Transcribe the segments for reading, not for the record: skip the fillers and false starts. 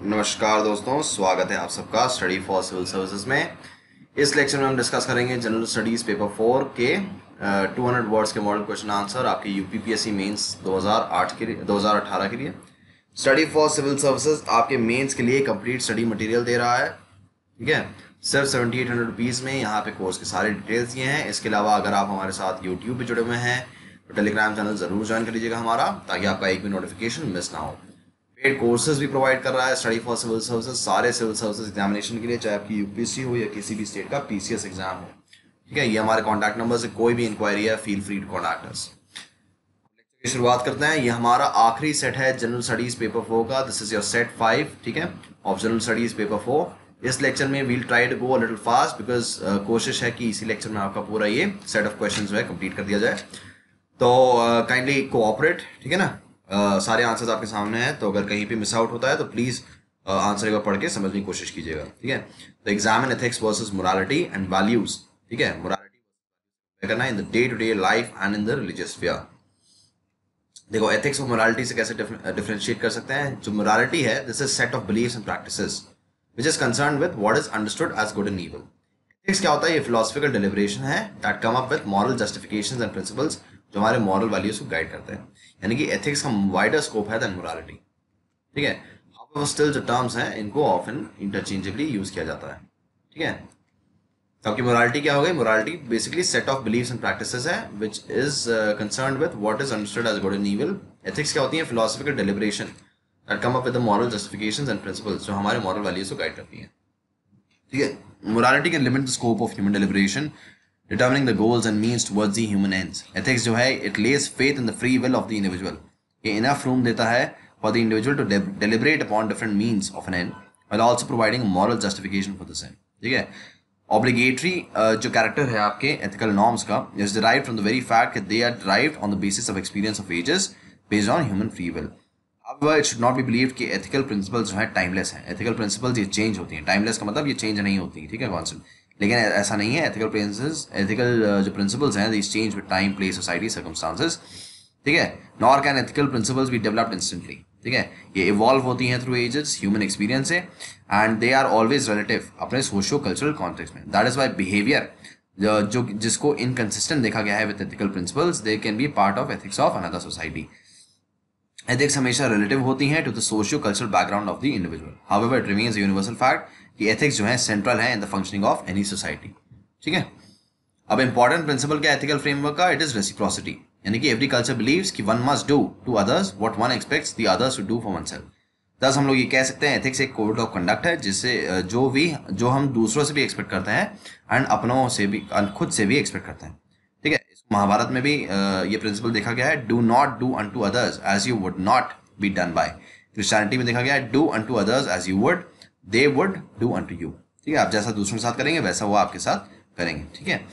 नमस्कार दोस्तों, स्वागत है आप सबका स्टडी फॉर सिविल सर्विसेज में। इस लेक्चर में हम डिस्कस करेंगे जनरल स्टडीज पेपर 4 के 200 वर्ड्स के मॉडल क्वेश्चन आंसर आपके यूपीपीएससी मेंस 2018 के लिए। स्टडी फॉर सिविल सर्विसेज आपके मेंस के लिए कंप्लीट स्टडी मटेरियल दे रहा है, ठीक है। सिर्फ 7800 रुपीज़ में यहाँ पे कोर्स के सारे डिटेल्स दिए हैं। इसके अलावा अगर आप हमारे साथ यूट्यूब पे जुड़े हुए हैं तो टेलीग्राम चैनल ज़रूर ज्वाइन कर लीजिएगा हमारा, ताकि आपका एक भी नोटिफिकेशन मिस ना हो। पेड कोर्सेज भी प्रोवाइड कर रहा है स्टडी फॉर सिविल सर्विसेज, सारे सिविल सर्विसेज एग्जामिनेशन के लिए, चाहे आपकी यूपीएससी हो या किसी भी स्टेट का पीसीएस एग्जाम हो, ठीक है। ये हमारे कॉन्टैक्ट नंबर से कोई भी इंक्वायरी है, feel free to contact us. Lecture की शुरुआत करते हैं। ये हमारा आखिरी सेट है जनरल स्टडीज पेपर 4 का। दिस इज योर सेट 5, ठीक है, ऑफ जनरल स्टडीज पेपर 4। इस लेक्चर में we'll try to go a little fast, because कोशिश है कि इसी लेक्चर में आपका पूरा ये सेट ऑफ क्वेश्चन जो है कंप्लीट कर दिया जाए। तो काइंडली कोऑपरेट, ठीक है ना। सारे आंसर्स आपके सामने हैं, तो अगर कहीं पे मिस आउट होता है तो प्लीज आंसर एक बार पढ़ के समझने की कोशिश कीजिएगा, ठीक है। तो examine ethics versus morality and values, ठीक है। मोरालिटी करना in the day to day life and in the religious sphere. देखो, एथिक्स और मोरालिटी से कैसे डिफरेंशिएट कर सकते हैं। जो मोरालिटी है, this is set of beliefs and practices which is concerned with what is understood as good and evil. Ethics क्या होता है? ये फिलोसफिकल डिलिब्रेशन है that come up with moral justifications and principles, जो हमारे मॉरल वैल्यूज को guide करते हैं। यानी कि एथिक्स का वाइडर स्कोप है देन मोरालिटी, ठीक है। हाउएवर स्टिल जो टर्म्स हैं, इनको ऑफन इंटरचेंजेबली यूज किया जाता है, ठीक है। तो आपकी मोरालिटी क्या हो गई? Morality basically set of beliefs and practices है which is concerned with what is understood as good and evil. Ethics क्या होती है? Philosophical deliberation that come up with the moral justifications and principles, जो हमारे moral values को guide करती हैं, ठीक है। Morality can limit the scope of human deliberation, determining the goals and means towards the human ends. Ethics जो है, it lays faith in the free will of the individual. ये enough room देता है for the individual to deliberate upon different means of an end while also providing moral justification for this end, ठीक है। Obligatory जो character है आपके ethical norms का is derived from the very fact that they are derived on the basis of experience of ages based on human free will. However, it should not be believed कि ethical principles जो है timeless हैं। Ethical principles ये change होती हैं। Timeless का मतलब ये change नहीं होती, ठीक है, concept। लेकिन ऐसा नहीं है। एथिकल जो प्रिंसिपल्स हैं, this change with time, place, society, circumstances, ठीक है। Nor can ethical principles be developed instantly, ठीक है। ये इवॉल्व होती हैं थ्रू एजेस, ह्यूमन एक्सपीरियंस से, and they are always relative अपने सोशियो कल्चरल कॉन्टेक्स्ट में। दैट इज वाई बिहेवियर जो जिसको इनकंसिस्टेंट देखा गया है with ethical principles, they can be part of ethics of another society. Ethics हमेशा रिलेटिव होती हैं to the socio cultural background of the individual. However, it remains a universal fact कि ethics जो है सेंट्रल है in the functioning of any society, ठीक है। अब इंपॉर्टेंट प्रिंसिपल क्या एथिकल फ्रेमवर्क का? इट इज रेसिप्रोसिटी, यानी कि एवरी कल्चर बिलीव्स कि one must do to others what one expects the others to do for oneself. दस हम लोग ये कह सकते हैं एथिक्स एक कोड ऑफ कंडक्ट है, जिससे जो हम दूसरों से भी एक्सपेक्ट करते हैं एंड अपनों से भी, खुद से भी एक्सपेक्ट करते हैं, ठीक है। महाभारत में भी ये प्रिंसिपल देखा गया है, do not do unto others as you would not be done by. Christianity में देखा गया है, do unto others as you would they would do unto you, ठीक है। आप जैसा दूसरों के साथ करेंगे वैसा वो आपके साथ करेंगे, ठीक है।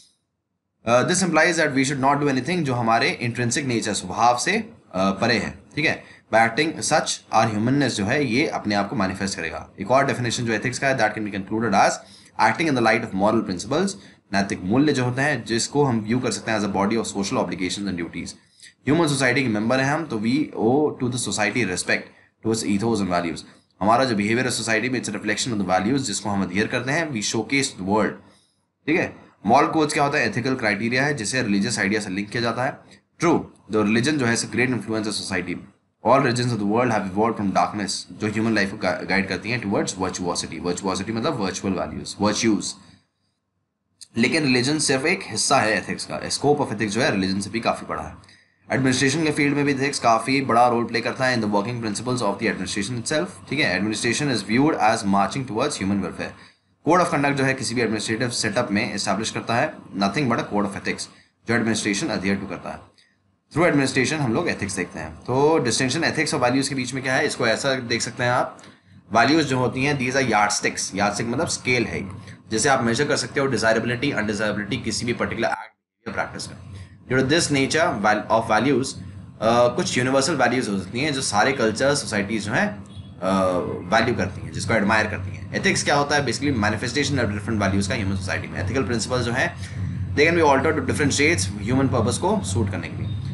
This implies that we should not do anything जो हमारे इंट्रिंसिक नेचर, स्वभाव से परे है, ठीक है। By acting such our humanness जो है, ये अपने आप को मैनिफेस्ट करेगा। एक और डेफिनेशन जो एथिक्स का है, that can be concluded as acting in the light of moral principles. नैतिक मूल्य जो होते हैं, जिसको हम व्यू कर सकते हैं as a body of social obligations and duties. Human society के मेंबर हैं हम, तो we owe to the society respect towards ethos and values. हमारा जो बिहेवियर है सोसाइटी में, it's reflection of the values जिसको हम अडहियर करते हैं, वी शोकेस द वर्ल्ड, ठीक है। मॉरल कोड्स क्या होता है? एथिकल क्राइटेरिया है जिसे रिलीजियस आइडिया से लिंक किया जाता है। ट्रू, द रिलीजन जो है great influence of society. All religions of the world have evolved from darkness, जो ह्यूमन लाइफ को गाइड करती हैं टुवर्ड्स वर्चुओसिटी। वर्चुओसिटी मतलब वर्चुअल वैल्यूज, वर्च्यूज। लेकिन रिलीजन सिर्फ एक हिस्सा है एथिक्स का। स्कोप ऑफ एथिक्स जो है रिलीजन से भी काफी बड़ा है। एडमिनिस्ट्रेशन के फील्ड में भी एथिक्स काफी बड़ा रोल प्ले करता है in the working principles of the administration itself, ठीक है। Administration is viewed as marching towards human welfare. Code of conduct जो है किसी भी एडमिनिस्ट्रेटिव सेटअप में एस्टैब्लिश करता है nothing but a code of ethics, जो एडमिनिस्ट्रेशन अडहियर टू करता है। थ्रू एडमिनिस्ट्रेशन हम लोग एथिक्स देखते हैं। तो डिस्टिंक्शन एथिक्स और वैल्यूज के बीच में क्या है, इसको ऐसा देख सकते हैं आप। वैल्यूज जो होती हैं, दीज आर यार्डस्टिक्स। यार्डस्टिक मतलब स्केल है, जिसे आप मेजर कर सकते हो डिजायरेबिलिटी, अनडिजायरेबिलिटी किसी भी पर्टिकुलर एक्ट प्रैक्टिस का। Due to this nature of values, कुछ यूनिवर्सल वैल्यूज हो सकती हैं जो सारे कल्चर सोसाइटीज जो हैं वैल्यू करती हैं, जिसको एडमायर करती हैं। एथिक्स क्या होता है? Basically manifestation of different values का ह्यूमन सोसाइटी में। एथिकल प्रिंसिपल्स जो हैं, they can be altered to different shades human purpose को सूट करने के लिए।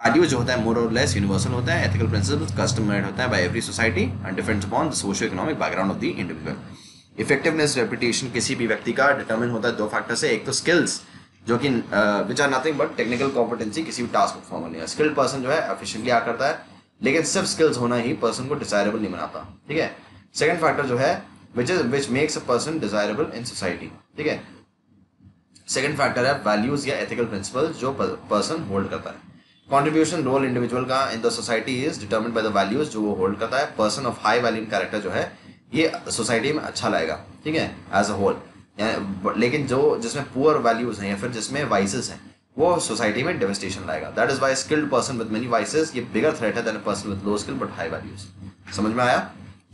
वैल्यू जो होता है मोर और लेस यूनिवर्सल होता है, एथिकल प्रिंसिपल्स कस्टमाइज्ड होता है by every society and depends upon the socio economic background of the individual. Effectiveness reputation किसी भी व्यक्ति का डिटरमिन होता है दो फैक्टर से, एक तो स्किल्स जो कि which are nothing but technical competency किसी भी टास्क परफॉर्म करने का। स्किल्ड पर्सन जो है एफिशिएंटली आ करता है, लेकिन सिर्फ स्किल्स होना ही पर्सन को डिजायरेबल नहीं बनाता, ठीक है। सेकंड फैक्टर जो है which makes a person desirable in society, ठीक है। सेकंड फैक्टर है वैल्यूज या एथिकल प्रिंसिपल्स जो पर्सन होल्ड करता है। कंट्रीब्यूशन रोल इंडिविजुअल का in the society is determined by the values जो वो होल्ड करता है। Person of high value character जो है ये सोसाइटी में अच्छा लाएगा, ठीक है, एज अ होल। लेकिन जो जिसमें पुअर वैल्यूज हैं या फिर जिसमें वाइसेस हैं वो सोसाइटी में डेवस्टेशन लाएगा। That is why skilled person with many vices ये बिगर थ्रेट है than a person with low skill but high values. समझ में आया?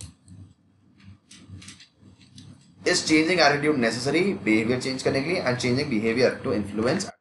Is changing attitude necessary behaviour change करने के लिए and changing behaviour to influence.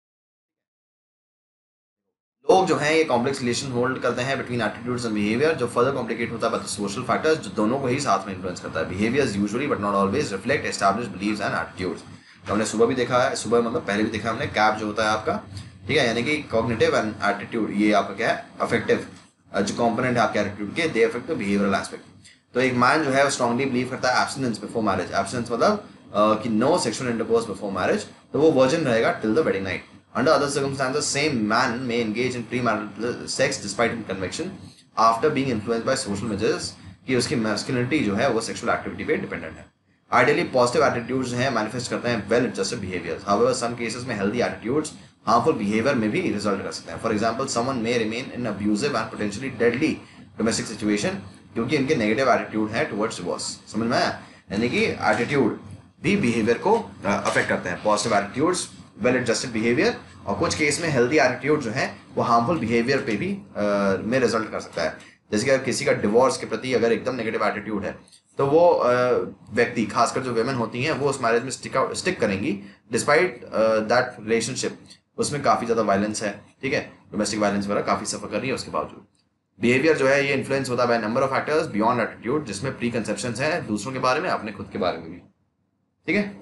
लोग जो हैं ये कॉम्प्लेक्स रिलेशन होल्ड करते हैं बिटवीन एटीट्यूड्स एंड बिहेवियर जो फर्दर कॉम्प्लिकेट होता है बाय सोशल फैक्टर्स जो दोनों को ही साथ में इन्फ्लुएंस करता है। Behaviours usually but not always reflect established beliefs and attitudes. तो हमने सुबह भी देखा है, सुबह मतलब पहले भी देखा हमने, कैप जो होता है आपका, ठीक है, यानी कि कॉग्निटिव एंड एटीट्यूड ये आपका क्या है अफेक्टिव जो कॉम्पोनेंट है आपके एटीट्यूड के, they affect the behavioural aspect. तो एक मैन जो है वो स्ट्रांगली बिलीव करता है एब्स्टिनेंस बिफोर मैरिज। एब्स्टिनेंस मतलब कि no sexual intercourse before marriage, तो वो वर्जिन रहेगा till the wedding night. Under other circumstances, same man may engage in premarital sex despite his conviction after being influenced by social measures कि उसकी masculinity जो है वो sexual activity पे dependent है। Ideally, positive attitudes हैं manifest करते हैं well adjusted behaviors. However, some cases में healthy attitudes harmful behavior में भी result कर सकते हैं। For example, someone may remain in abusive and potentially deadly domestic situation क्योंकि इनके negative attitude है towards divorce। समझ में आया? यानी कि attitude भी behavior को affect करते हैं। Positive attitudes well adjusted behaviour और कुछ केस में हेल्दी एटीट्यूड जो है वो हार्मफुल बिहेवियर पे भी में रिजल्ट कर सकता है। जैसे कि अगर किसी का डिवोर्स के प्रति अगर एकदम नेगेटिव एटीट्यूड है तो वो व्यक्ति खासकर जो वेमेन होती हैं वो उस मैरिज में स्टिक करेंगी डिस्पाइट दैट रिलेशनशिप उसमें काफ़ी ज़्यादा वायलेंस है, ठीक है, डोमेस्टिक वायलेंस वगैरह काफ़ी सफ़र कर रही है उसके बावजूद। बिहेवियर जो है ये इन्फ्लुएंस होता है by number of factors beyond attitude जिसमें प्री कंसेप्शंस हैं दूसरों के बारे में अपने खुद के बारे में भी, ठीक है।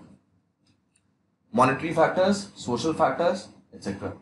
Monetary factors, social factors, etc.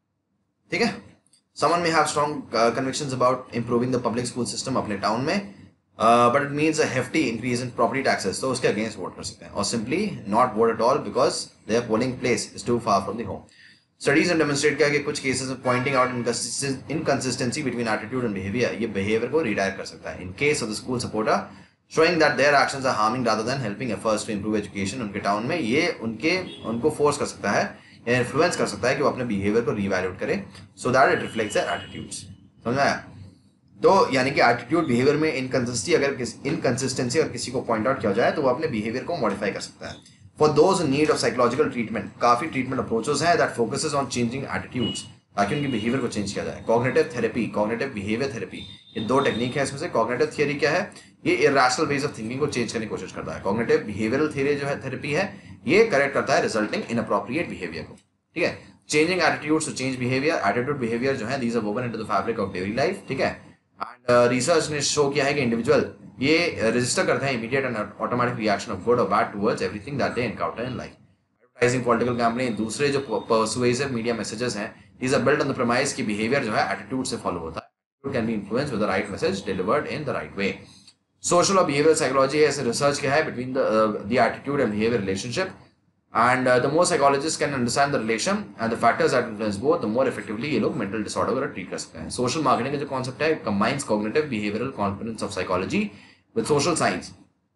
ठीक है। Someone may have strong convictions about improving the public school system अपने टाउन में, but it means a hefty increase in property taxes, तो उसके against vote कर सकते हैं, और simply not vote at all because their polling place is too far from the home. Studies have demonstrated किया कि कुछ cases में pointing out inconsistency between attitude and behavior ये behavior को redirect कर सकता है. In case of the school supporter, showing that their actions are harming rather than helping efforts to improve education उनके टाउन में, ये उनको फोर्स कर सकता है या इन्फ्लुएंस कर सकता है कि वो अपने बिहेवियर को रीवैल्यूएट करें so that it reflects their attitudes. समझ आया? तो यानी कि एटीट्यूड बिहेवियर में इनकंसिस्टेंसी अगर किसी को पॉइंट आउट किया जाए तो वो अपने बिहेवियर को मॉडिफाई कर सकता है। For those in need of psychological treatment काफी ट्रीटमेंट अप्रोचेस हैं that focuses on changing attitudes ताकि उनके बिहेवियर को चेंज किया जाए। Cognitive therapy, cognitive behaviour therapy, ये दो टेक्निक है इसमें से। कॉग्निटिव थियरी क्या है? ये इरेशनल वेज ऑफ थिंकिंग को चेंज करने की कोशिश करता है। कॉग्निटिव बिहेवियरल थियरी जो है थेरेपी है ये करेक्ट करता है रिजल्टिंग इन अप्रोप्रिएट बिहेवियर को, ठीक है। Changing attitudes to change behaviour, attitude behaviour जो है these are woven into the fabric of daily life, ठीक है। एंड रिसर्च ने शो किया है कि इंडिविजुअल ये रजिस्टर करते हैं immediate and automatic reaction of good or bad towards everything that they encounter in life. Advertising, political campaign, दूसरे जो पर्सुएसिव मीडिया मैसेजेस हैं these are built on the premise कि behavior जो है attitude से follow होता है। Attitude can be influenced with the right message delivered in the right way. Social or behavioral psychology ऐसे research क्या है between the attitude and behavior relationship, and the more psychologists can understand the relation and the factors that influence both, the more effectively ये लोग mental disorder वगैरह treat कर सकते हैं। Social marketing का जो concept है combines cognitive behavioral components of psychology with social science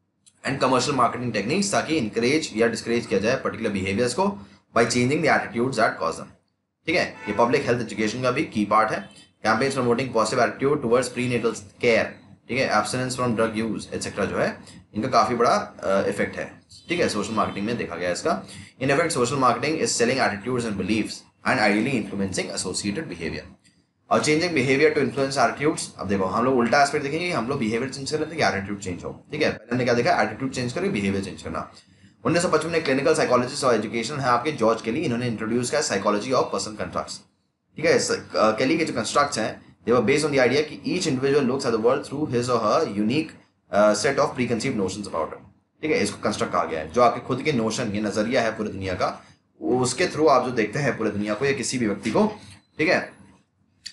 and commercial marketing techniques ताकि encourage या discourage किया जाए particular behaviors को by changing the attitudes that cause them, ठीक है। ये पब्लिक हेल्थ एजुकेशन का भी की पार्ट है। Campaigns promoting positive attitude towards prenatal care, ठीक है, abstinence from drug use etcetera जो है इनका काफी बड़ा इफेक्ट है, ठीक है। सोशल मार्केटिंग में देखा गया इसका। In effect social marketing is selling attitudes and beliefs and ideally influencing associated behaviour और changing behaviour to influence attitudes. अब देखो हम लोग उल्टा एस्पेक्ट देखेंगे, हम लोग बिहेवियर चेंज कर लेते हैं कि एटीट्यूड चेंज हो, ठीक है। पहले हमने क्या देखा? एटीट्यूड चेंज करो, बिहेवियर चेंज करना। 1955 में क्लिनिकल साइकोलॉजिस्ट और एजुकेशन है आपके जॉर्ज केली, इन्होंने इंट्रोड्यूस किया साइकोलॉजी ऑफ पर्सन कंस्ट्रक्ट्स, ठीक है। केली के जो कंस्ट्रक्ट्स हैं they were based on the idea कि each individual looks at the world through his और her unique set of preconceived notions about it, ठीक है। इसको कंस्ट्रक्ट कहा गया है जो आपके खुद के नोशन, ये नजरिया है पूरी दुनिया का, उसके थ्रू आप जो देखते हैं पूरी दुनिया को या किसी भी व्यक्ति को, ठीक है।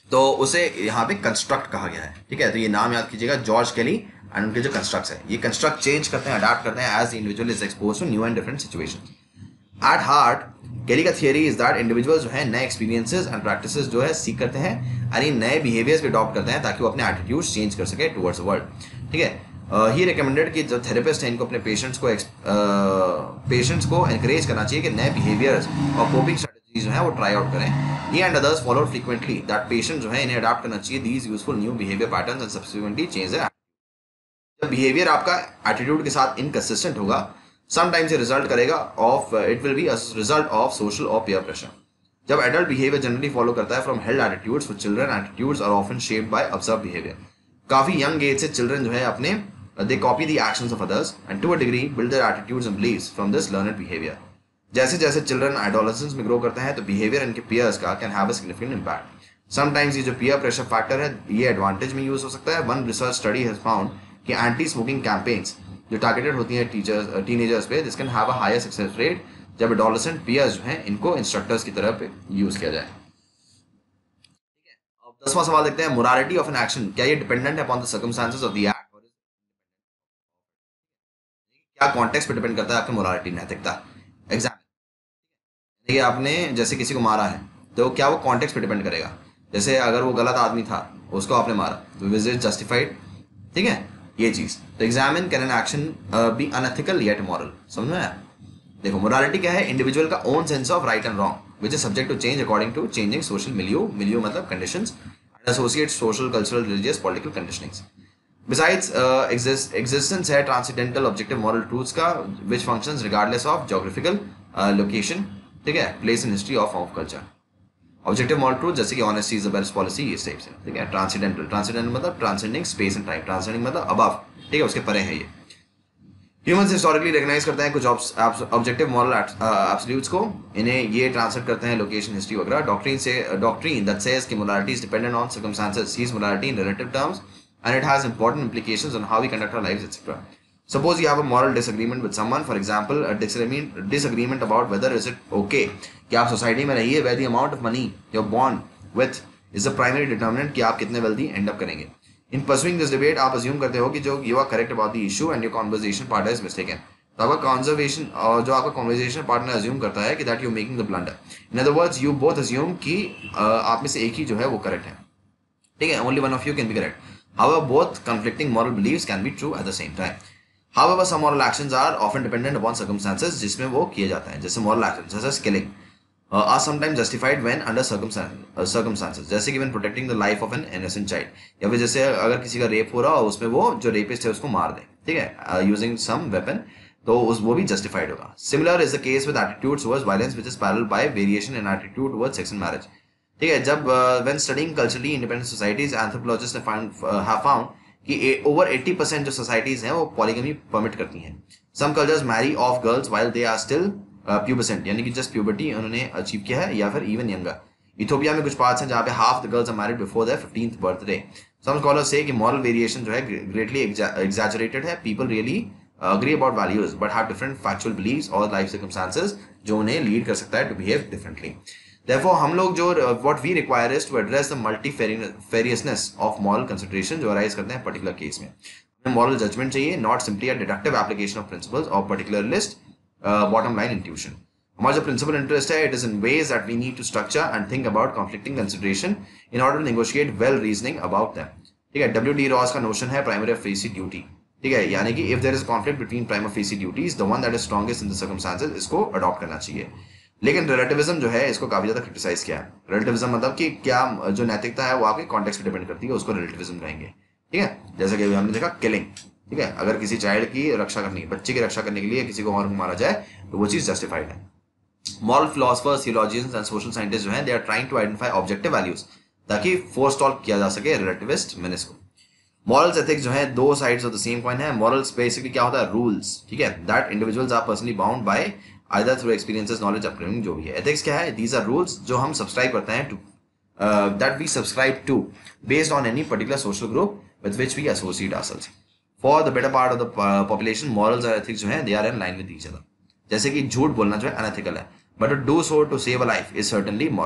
तो उसे यहाँ पे कंस्ट्रक्ट कहा गया है, ठीक है। तो ये नाम याद कीजिएगा, जॉर्ज केली एंड उनके जो कंस्ट्रक्ट्स है, ये कंस्ट्रक्ट चेंज करते हैं, अडाप्ट करते हैं as the individual is expose to new and different situations. At heart Kelly का थियरी इज दैट इंडिविजुअल जो है नए एक्सपीरियंसेस एंड प्रैक्टिसेस जो है सीख करते हैं, यानी नए बिहेवियर्स भी अडॉप्ट करते हैं ताकि वो अपने एटीट्यूड्स चेंज कर सके टुवर्ड्स द वर्ल्ड, ठीक है। ही रिकमेंडेड कि जो थेरेपिस्ट हैं इनको अपने पेशेंट्स को एनकरेज करना चाहिए कि नए बिहेवियर्स और कोपिंग स्ट्रेटजीज जो है वो ट्राई आउट करें। He and others follow frequently that patient जो है इन्हें अडॉप्ट करना चाहिए these useful new behaviour patterns and subsequently change their. जब बिहेवियर आपका एटीट्यूड के साथ इनकंसिस्टेंट होगा, समटाइम्स ये रिजल्ट करेगा of it will be a result of social or peer pressure. जब एडल्ट बिहेवियर जनरली फॉलो करता है from held attitudes, for children attitudes are often shaped by observe behaviour. काफी young age से children जो है अपने they copy the actions of others and to a degree build their attitudes and beliefs from this learned behaviour. जैसे जैसे children adolescence में grow करते हैं तो बिहेवियर इनके पीयर्स का can have a significant impact. Sometimes ये जो पीयर प्रेशर फैक्टर है ये एडवांटेज में यूज हो सकता है। One research study has found कि एंटी स्मोकिंग कैंपेन्स जो टारगेटेड होती हैं टीनेजर्स पे, this can have a higher success rate जब एडोलेसेंट पीयर्स जो हैं इनको इंस्ट्रक्टर्स की तरह पे यूज किया जाए। अब 10वां सवाल देखते हैं, मोरालिटी ऑफ एन एक्शन, क्या ये डिपेंडेंट है upon the circumstances of the act, और क्या कॉन्टेक्स्ट पे डिपेंड करता है आपकी मोरालिटी, नैतिकता। एग्जाम्पल, देखिए आपने जैसे किसी को मारा है तो क्या वो कॉन्टेक्स्ट पे डिपेंड करेगा। जैसे अगर वो गलत आदमी था उसको आपने मारा तो इज इट जस्टिफाइड, ठीक है, ये चीज। तो examine can an action be unethical yet moral, समझ में आया। देखो मोरालिटी क्या है, इंडिविजुअल का own sense of right and wrong which is subject to change according to changing social milieu, milieu मतलब conditions and associate social cultural religious political conditionings. Besides existence है transcendental objective moral truths का which functions regardless of geographical location, ठीक है, place in history of culture. Objective moral truth जैसे कि honesty is the best policy, इस type से, ठीक है। ट्रांसेंडेंटल, ट्रांसेंडेंटल मतलब transcending space and time, transcending मतलब अबव, ठीक है, उसके परे है ये। ह्यूमंस हिस्टोरिकली रिकॉग्नाइज करते हैं कुछ ऑब्जेक्टिव मॉरल एब्सोल्यूट्स को, इन्हें ये ट्रांसलेट करते हैं लोकेशन, हिस्ट्री वगैरह। डॉक्ट्रिन दैट सेज कि morality is dependent on circumstances sees morality in relative terms and it has important implications on how we conduct our lives etcetera. Suppose you have a moral disagreement with someone, for example, a disagreement about whether is it okay कि आप society में रहिए, where the amount of money you're born with is the primary determinant कि आप कितने wealthy end up करेंगे। In pursuing this debate, आप assume करते हो कि जो you are correct about the issue and your conversation partner is mistaken। तो आपका conversation और जो आपका conversation partner assume करता है कि that you're making the blunder। In other words, you both assume कि आप में से एक ही जो है वो correct है, ठीक है, only one of you can be correct। However, both conflicting moral beliefs can be true at the same time। However, some moral actions are often dependent upon circumstances जिसमें वो किए जाते हैं। जैसे moral actions such as killing are sometimes justified when under circumstances, जैसे कि when protecting the life of an innocent child, या फिर जैसे अगर किसी का रेप हो रहा हो उसमें वो जो रेपिस्ट है उसको मार दे, ठीक है, using some weapon, तो उस वो भी justified होगा। Similar is the case with attitudes towards violence which is paralleled by variation in attitude towards sex and marriage, ठीक है। जब when studying culturally independent societies, anthropologists have found कि over 80% जो सोसाइटीज हैं वो पॉलीगमी परमिट करती हैं। Some cultures marry off girls while they are still pubescent, यानी कि जस्ट प्यूबर्टी उन्होंने अचीव किया है, या फिर इवन यंगर। इथोपिया में कुछ पार्ट्स हैं जहाँ पे half the girls are married before their 15th birthday. Some scholars say कि मॉरल वेरिएशन जो है ग्रेटली एग्जैजरेटेड है। People really agree about values but have different factual beliefs or life circumstances जो उन्हें लीड कर सकता है to behave differently। Therefore, हम लोग जो what we require is to address the multifariousness of moral consideration जो arise करते हैं particular case में। हमें moral judgment चाहिए, not simply a deductive application of principles or particularist bottom line intuition। हमारा जो principal interest है, it is in ways that we need to structure and think about conflicting consideration in order to negotiate well reasoning about them, ठीक है। W.D. Ross का notion है primary facie duty, ठीक है, यानी कि if there is conflict between prima facie duties, the one that is strongest in the circumstances, इसको adopt करना चाहिए। लेकिन रिलेटिविज्म जो है इसको काफी ज्यादा क्रिटिसाइज किया है। रिलेटिविज्म मतलब कि क्या जो नैतिकता है वो आपके कॉन्टेक्स्ट पे डिपेंड करती है, उसको रिलेटिविज्म कहेंगे, ठीक है। जैसे कि हमने देखा किलिंग, ठीक है, अगर किसी चाइल्ड की रक्षा करनी है, बच्चे की रक्षा करने के लिए किसी को और मारा जाए तो वो चीज जस्टिफाइड है। Moral philosophers, theologians and social scientist जो है they are trying to identify objective values ताकि फोरस्टॉल किया जा सके रिलेटिविस्ट मीनिंग्स को। मॉरल्स एथिक्स जो है दो sides of the same coin है। मॉरल्स बेसिकली क्या होता है, रूल्स, ठीक है, that individuals are personally bound by either through experiences, knowledge, upbringing, जो भी है। एथिक्स क्या है, दीज आर रूल्स जो हम सब्सक्राइब करते हैं to that we subscribe to based on any particular social group with which we associate ourselves. For the better part of the population morals और एथिक्स जो है they are in line with each other. जैसे कि झूठ बोलना जो है unethical है, but to do so to save a life is certainly moral.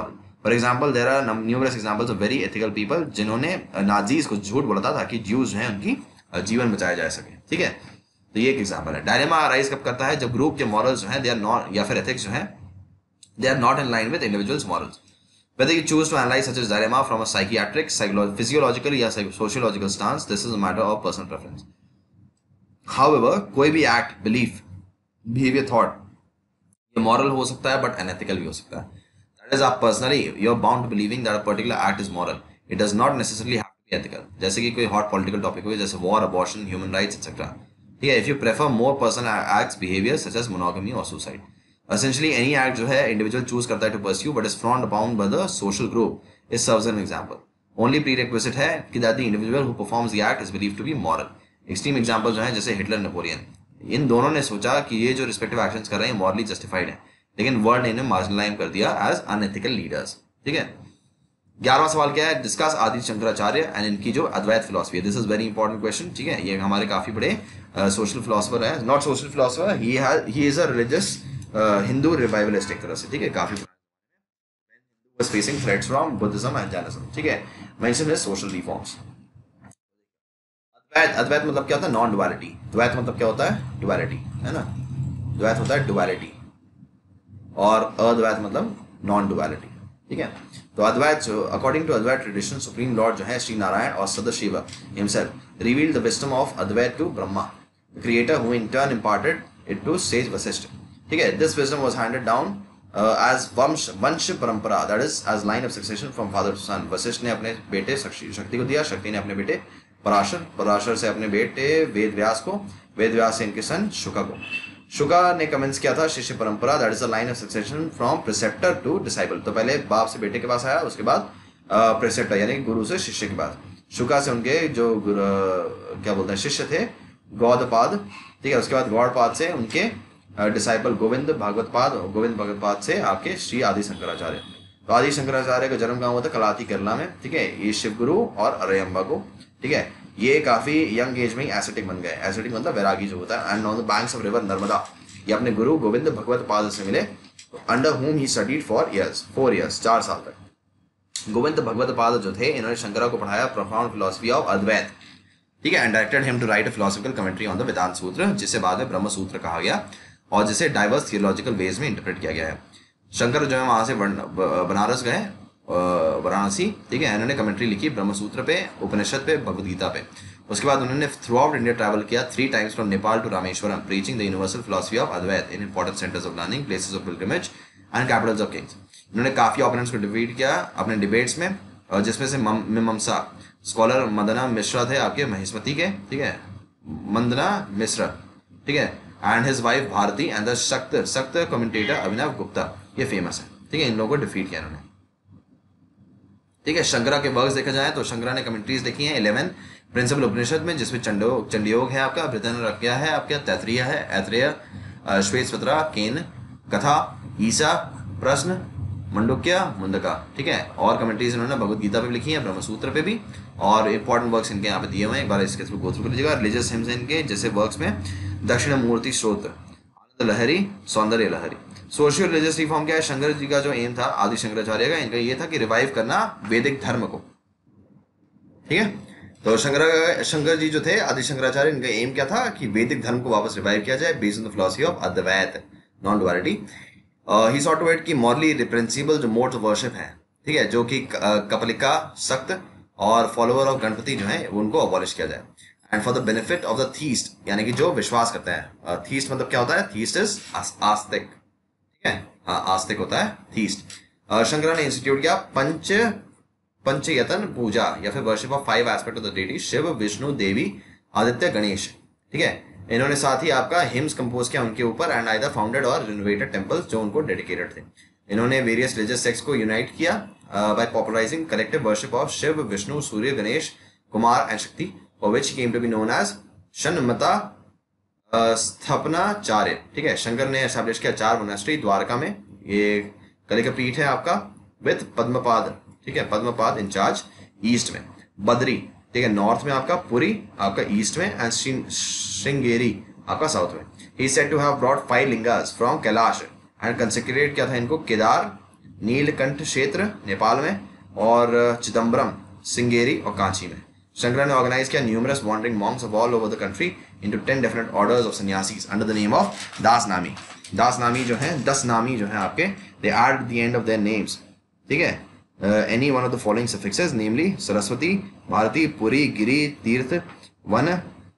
For example there are numerous examples of very ethical people जिन्होंने नाजीज को झूठ बोला था ताकि ज्यूज जो है उनकी जीवन बचाया जा सके, ठीक है। तो ये एक एग्जाम्पल है। डायलेमा अराइज कब करता है, जब ग्रुप के मॉरल्स जो है दे आर नॉट, या फिर एथिक्स जो है they are not in line with individuals morals. Whether you choose to analyze such a dilemma from a psychiatric, physiological या sociological stance, this is a matter of personal preference. However, कोई भी act, belief, behavior, thought ये moral हो सकता है but unethical भी हो सकता है. That is, आप personally you're bound to believing that a particular act is moral. It does not necessarily have to be ethical. जैसे कि कोई hot political topic हो जैसे war, abortion, human rights, etc. ठीक है, if you prefer more personal acts, behavior such as monogamy or suicide. Essentially any act जो है individual choose करता है to pursue but is frowned upon by the social group. It serves as an example. Only prerequisite है कि that the individual who performs the act is believed to be moral. Extreme example जो है जैसे Hitler, Napoleon, इन दोनों ने सोचा कि ये जो रिस्पेक्टिव एक्शंस कर रहे हैं मॉरली जस्टिफाइड है, लेकिन वर्ल्ड ने इन्हें मार्जिनलाइज कर दिया एज अनएथिकल लीडर्स, ठीक है। 11वां सवाल क्या है, डिस्कस आदि शंकराचार्य एंड इनकी जो अद्वैत फिलोसफी है। This is very important question, ठीक है। ये हमारे काफी बड़े सोशल फिलोसफर है, not social philosopher, he is a religious Hindu revivalist एक तरह से, ठीक है, काफी was facing threats from Buddhism and Jainism, ठीक है। मेंशन है सोशल रिफॉर्म्स। अद्वैत मतलब क्या होता है, नॉन डुअलिटी। द्वैत मतलब क्या होता है, डुअलिटी, है ना। द्वैत होता है डुअलिटी और अद्वैत मतलब नॉन डुअलिटी, ठीक है। तो अद्वैत जो according to Advaita tradition supreme lord जो है श्री नारायण और Sadashiv himself revealed the wisdom of Advaita to Brahma the creator who in turn imparted it to sage Vashishtha, ठीक है। This wisdom was handed down as वंश परंपरा, that is as line of succession from father to son. Vashishtha ने अपने बेटे शक्ति को दिया, शक्ति ने अपने बेटे पराशर से अपने बेटे वेद व्यास को, वेद व्यास से इनके सन शुका को। शुका ने कमेंस किया था शिष्य परंपरा, that is a line of succession from preceptor to disciple. तो पहले बाप से बेटे के पास आया, उसके बाद प्रिसेप्टर यानी गुरु से शिष्य के पास। शुका से उनके जो क्या बोलते हैं शिष्य थे गौड़पाद, ठीक है। उसके बाद गौड़पाद से उनके डिसाइपल गोविंद भगवतपाद से आपके श्री आदि शंकराचार्य। तो आदि शंकराचार्य का जन्म गांव होता है कलाती केरला में, ठीक है। ये शिव गुरु और अरयम्बा को, ठीक है, ये काफी यंग एज में ही एसेटिक बन गए। एसेटिक मतलब वैरागी जो होता है। And on the banks of river Narmada ये अपने गुरु गोविंद भगवतपाद से मिले, under whom he studied for years, 4 years 4 साल तक। गोविंद भगवतपाद जो थे इन्होंने शंकरा को पढ़ाया प्रोफाउंड फिलोसफी ऑफ अद्वैत, ठीक है। And directed him to write a philosophical commentary on the Vedanta Sutra, जिसे बाद में ब्रह्म सूत्र कहा गया और जिसे डाइवर्स थियोलॉजिकल वेज में इंटरप्रेट किया गया है। शंकर जो है वहां से बनारस गए, वाराणसी, ठीक है। इन्होंने कमेंट्री लिखी ब्रह्मसूत्र पे, उपनिषद पे, भगवद गीता पे। उसके बाद उन्होंने थ्रू आउट इंडिया ट्रैवल किया 3 times from Nepal to Rameshwaram, preaching the universal philosophy of Advaita in important centres of learning, places of pilgrimage and capitals of kings. इन्होंने काफी ओपोनेंट्स को डिफीट किया अपने डिबेट्स में, जिसमें से मीमांसा स्कॉलर मदना मिश्रा थे आपके महेश्वती के, ठीक है, मंदना मिश्रा, ठीक है, and his wife Bharati and the Shakta commentator Abhinav Gupta, ये फेमस है, ठीक है। इन लोगों को डिफीट किया इन्होंने, ठीक है। शंकरा के वर्क्स देखा जाए तो शंकरा ने कमेंट्रीज देखी हैं 11 प्रिंसिपल उपनिषद में, जिसमें चंडयोग है आपका, बृहदारण्यक है आपका, तैत्तिरीय है, ऐत्रेय, श्वेतपत्रा, केन, कथा, ईसा, प्रश्न, मंडुक्य, मुंडका, ठीक है। और कमेंट्रीज इन्होंने भगवद गीता पे भी लिखी है, ब्रह्मसूत्र पे भी, और इंपॉर्टेंट वर्क्स इनके यहाँ पे दिए हुए हैं, एक बार इसके थ्रू गो थ्रू कर लीजिएगा। रिलीजियस हिम्स इनके जैसे वर्क्स में दक्षिण मूर्ति स्त्रोत्र, आनंद लहरी, सौंदर्य लहरी। सोशियो रिलीजियस रिफॉर्म क्या है, शंकर जी का जो एम था आदि शंकराचार्य का, इनका ये था कि रिवाइव करना वैदिक धर्म को, ठीक है। तो शंकर जी जो थे आदि शंकराचार्य, इनका एम क्या था कि वैदिक धर्म को वापस रिवाइव किया जाए based on the philosophy of Advaita, non duality. He sought to it कि मॉरली रिप्रेंसिबल जो मोड्स ऑफ वर्शिप है, ठीक है, जो कि कपलिका, सक्त और फॉलोअर ऑफ गणपति जो है उनको अबॉलिश किया जाए। And for the benefit of the theist यानी कि जो विश्वास करता है, थीस्ट मतलब क्या होता है, थीस्ट इज आस्तिक, ठीक है, हाँ आस्तिक होता है थीस्ट। शंकरा ने इंस्टीट्यूट किया पंचयतन पूजा या फिर worship of 5 aspect of the deity, Shiva, Vishnu, Devi, Aditya, Ganesh, ठीक है। इन्होंने साथ ही आपका हिम्स कंपोज किया उनके ऊपर एंड आइदर फाउंडेड और रिनोवेटेड टेंपल्स जो उनको डेडिकेटेड थे। इन्होंने वेरियस रिलीजियस सेक्ट्स को यूनाइट किया by popularising collective worship of Shiva, Vishnu, Surya, Ganesh, Kumar and Shakti, for which he came to be known as Shanmata Sthapanacharya, ठीक है। शंकर ने एस्टैब्लिश किया 4 मोनेस्ट्री द्वारका में, ये कलिका पीठ है आपका, विद पद्मपाद, ठीक है, पद्मपाद इंचार्ज ईस्ट में, बद्री, ठीक है, नॉर्थ में आपका, पुरी आपका ईस्ट में, एंड श्रृंगेरी आपका साउथ में। He said to have brought 5 lingas from Kailash and consecrated किया था इनको केदार, नीलकंठ क्षेत्र नेपाल में, और चिदम्बरम, सिंगेरी और कांची में। शंकरा ने ऑर्गेनाइज किया numerous wandering monks of all over the country into 10 different orders of sannyasis under the name of Dashanami. दास नामी जो है, 10 नामी जो है आपके, they add the end of their names, ठीक है, any one of the following suffixes, namely Saraswati, Bharati, Puri, Giri, Tirtha, Vana,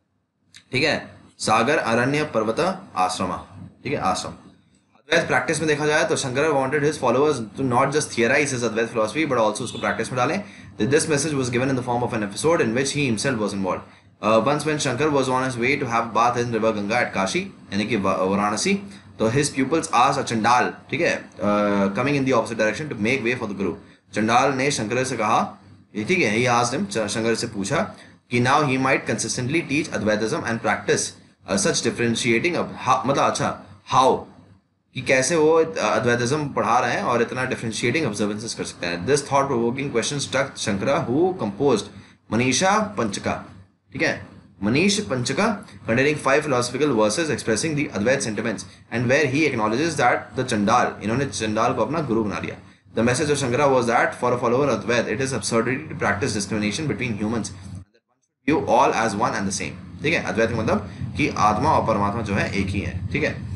ठीक है, सागर, अरण्य, पर्वत, आश्रमा, ठीक है, आश्रम। अद्वैत प्रैक्टिस में देखा जाए तो Shankar wanted his followers to not just theorise his Advaita philosophy but also उसको प्रैक्टिस में डालें। This message was given in the form of an episode in which he himself was involved. Once when Shankar was on his way to have bath in river Ganga at Kashi, यानी कि वाराणसी, तो his peoples asked अ चंडाल, ठीक है, coming in the opposite direction to make way for the guru. Chandal ने शंकर से कहा, ठीक है, ही आस्क्ड हिम, शंकर से पूछा कि now he might consistently teach Advaitism and practice such differentiating, मतलब अच्छा हाउ, कि कैसे वो अद्वैतिज्म पढ़ा रहे हैं और इतना डिफरेंशिएटिंग ऑब्जर्वेंसेस कर सकते हैं। This thought provoking question struck Shankara who composed Manisha Panchaka, ठीक है, Manish पंचका, containing 5 philosophical verses expressing the Advait sentiments and where he acknowledges that the Chandal, इन्होंने चंडाल को अपना गुरु बना लिया। The message of Shankara was that for a follower of Advait, it is absurdity to practice discrimination between humans and that one should view all as one and the same, ठीक है। अद्वैत का मतलब कि आत्मा और परमात्मा जो है एक ही है, ठीक है,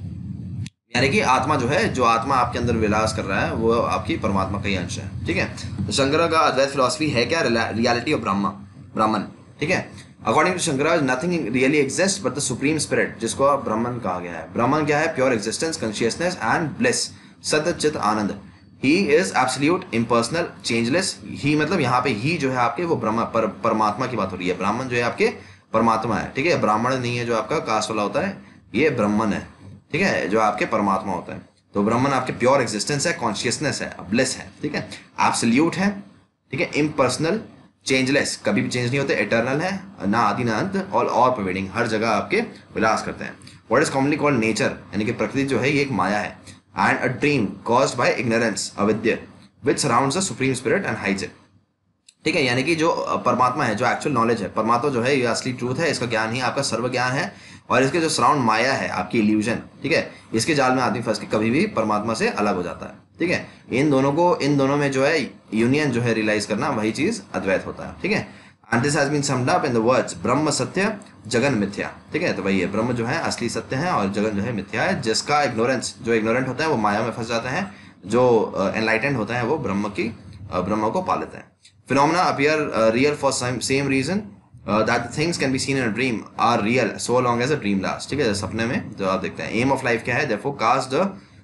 यानी कि आत्मा जो है, जो आत्मा आपके अंदर विलास कर रहा है वो आपकी परमात्मा का ही अंश है, ठीक है। तो शंकरा का अद्वैत फिलॉसफी है क्या? रियलिटी ऑफ ब्राह्मण, ठीक है। According to Shankara nothing really exist but the supreme spirit, जिसको ब्राह्मण कहा गया है। ब्राह्मण क्या है? Pure existence, consciousness and bliss, Satya Chit Ananda. He is absolute, impersonal, changeless. He मतलब यहाँ पे ही जो है आपके वो परमात्मा की बात हो रही है। ब्राह्मण जो है आपके परमात्मा है, ठीक है। ब्राह्मण नहीं है जो आपका कास्ट वाला होता है, ये ब्राह्मण है, ठीक है, जो आपके परमात्मा होता है। तो ब्राह्मण आपके प्योर एग्जिस्टेंस है, कॉन्शियसनेस है, ब्लिस है, ठीक है, एब्सोल्यूट है, ठीक है, इम्पर्सनल, चेंजलेस, कभी भी चेंज नहीं होते, इटर्नल है, ना आदि ना अंत, और प्रिवेडिंग, हर जगह आपके विलास करते हैं। What is commonly called nature, यानी कि प्रकृति जो है ये एक माया है। And a dream caused by ignorance, अविद्या, which surrounds the supreme spirit and hides it, ठीक है। यानी कि जो परमात्मा है, जो एक्चुअल नॉलेज है, परमात्मा जो है ये असली ट्रूथ है, इसका ज्ञान ही आपका सर्व ज्ञान है, और इसके जो सराउंड माया है आपकी इल्यूजन, ठीक है, इसके जाल में आदमी फंस के कभी भी परमात्मा से अलग हो जाता है, ठीक है। इन दोनों में जो है यूनियन जो है रियलाइज करना, वही चीज अद्वैत होता है, ठीक है। And this has been summed up in the words ब्रह्म सत्य जगन मिथ्या, ठीक है। तो वही है, ब्रह्म जो है असली सत्य है और जगन जो है मिथ्या है। जिसका इग्नोरेंस, जो इग्नोरेंट होता है वो माया में फंस जाते हैं, जो एनलाइटेंड होता है वो ब्रह्म को पा लेते हैं। Phenomena appear real for same reason that the things can be seen in a dream are real so long as a dream lasts, ठीक है। सपने में जो आप देखते हैं, aim of life क्या है? Therefore cast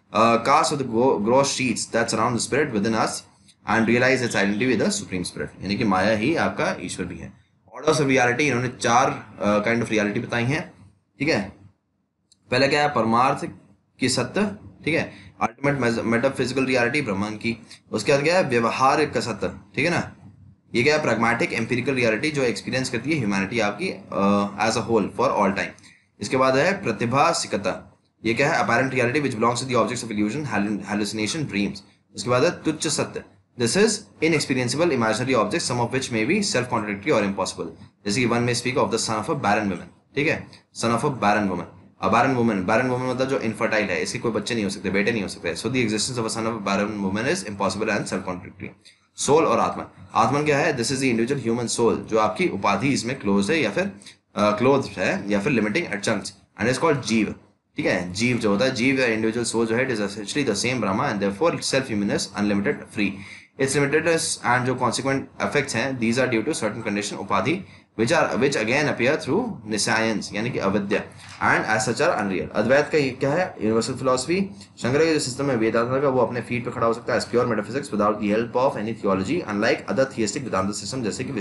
of the gross sheets that surround the spirit within us and realize its identity with the supreme spirit, यानी कि माया ही आपका ईश्वर भी है। Orders of reality, इन्होंने 4 kind of reality बताई हैं, ठीक है। पहले क्या है? परमार्थ की सत्य, ठीक है, अल्टीमेट मेटाफिजिकल रियलिटी ब्रह्मांड की। उसके बाद क्या है? व्यवहारिक का सत्य, ठीक है ना। ये क्या है? प्रैग्मेटिक एम्पिरिकल रियलिटी, जो एक्सपीरियंस करती है ह्यूमैनिटी आपकी as a whole for all time. इसके बाद है प्रतिभासिकता, ये क्या है? Apparent reality which belongs to the objects of illusion, hallucination, dreams. उसके बाद है तुच्छ सत्य, this is inexperiencible imaginary objects, some of which may be self contradictory और इम्पॉसिबल। जैसे कि one may speak of the son of a barren woman, ठीक है, सन of a barren woman. Barren woman मतलब जो इनफर्टाइल है, इसके कोई बच्चे नहीं हो सकते, बेटे नहीं हो सकते। So the existence of a son of a barren woman is impossible and self contradictory. Soul और आत्मन क्या है? This is the individual human soul, जो आपकी उपाधि इसमें क्लोज है या फिर क्लोज है या फिर limiting adjuncts, and is called जीव, ठीक है। जीव जो होता है, जीव या इंडिविजुअल सोल जो है, it is essentially the same Brahma and therefore self humanness unlimited free. Its limitedness and जो कॉन्सिक्वेंट इफेक्ट्स हैं, these are due to certain condition, उपाधि, which again appear through nescience, यानी कि अविद्या, and as such are unreal। अद्वैत का क्या है? Universal philosophy. Shankar का जो सिस्टम है वेदांत का, वो अपने फीट पे खड़ा हो सकता है as pure metaphysics without the help of any theology, unlike other theistic Vedanta system, जैसे कि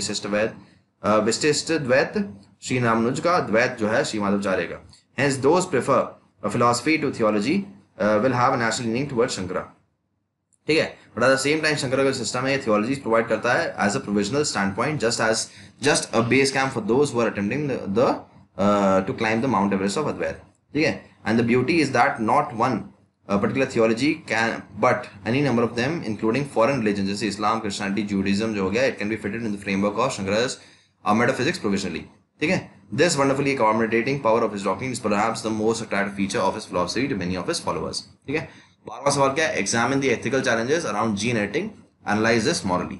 विशिष्ट द्वैत, श्री रामानुज का द्वैत जो है श्री माधवाचार्य का। Hence those prefer a philosophy to theology will have a natural leaning towards Shankara, ठीक है। But at the same time Shankar का सिस्टम है थियोलॉजी प्रोवाइड करता है as a provisional stand point, just a base camp for those who are attempting to climb the mount Everest of Advaita, ठीक है। And the beauty is that not one particular theology can but any number of them including foreign religion, जैसे Islam, Christianity, Judaism जो हो गया, it can be fitted in the framework of Shankar's metaphysics provisionally, ठीक है। This wonderfully accommodating power of his doctrine is perhaps the most attractive feature of his philosophy to many of his followers, ठीक है। 12वां सवाल क्या है, examine the ethical challenges around gene editing, analyse this morally.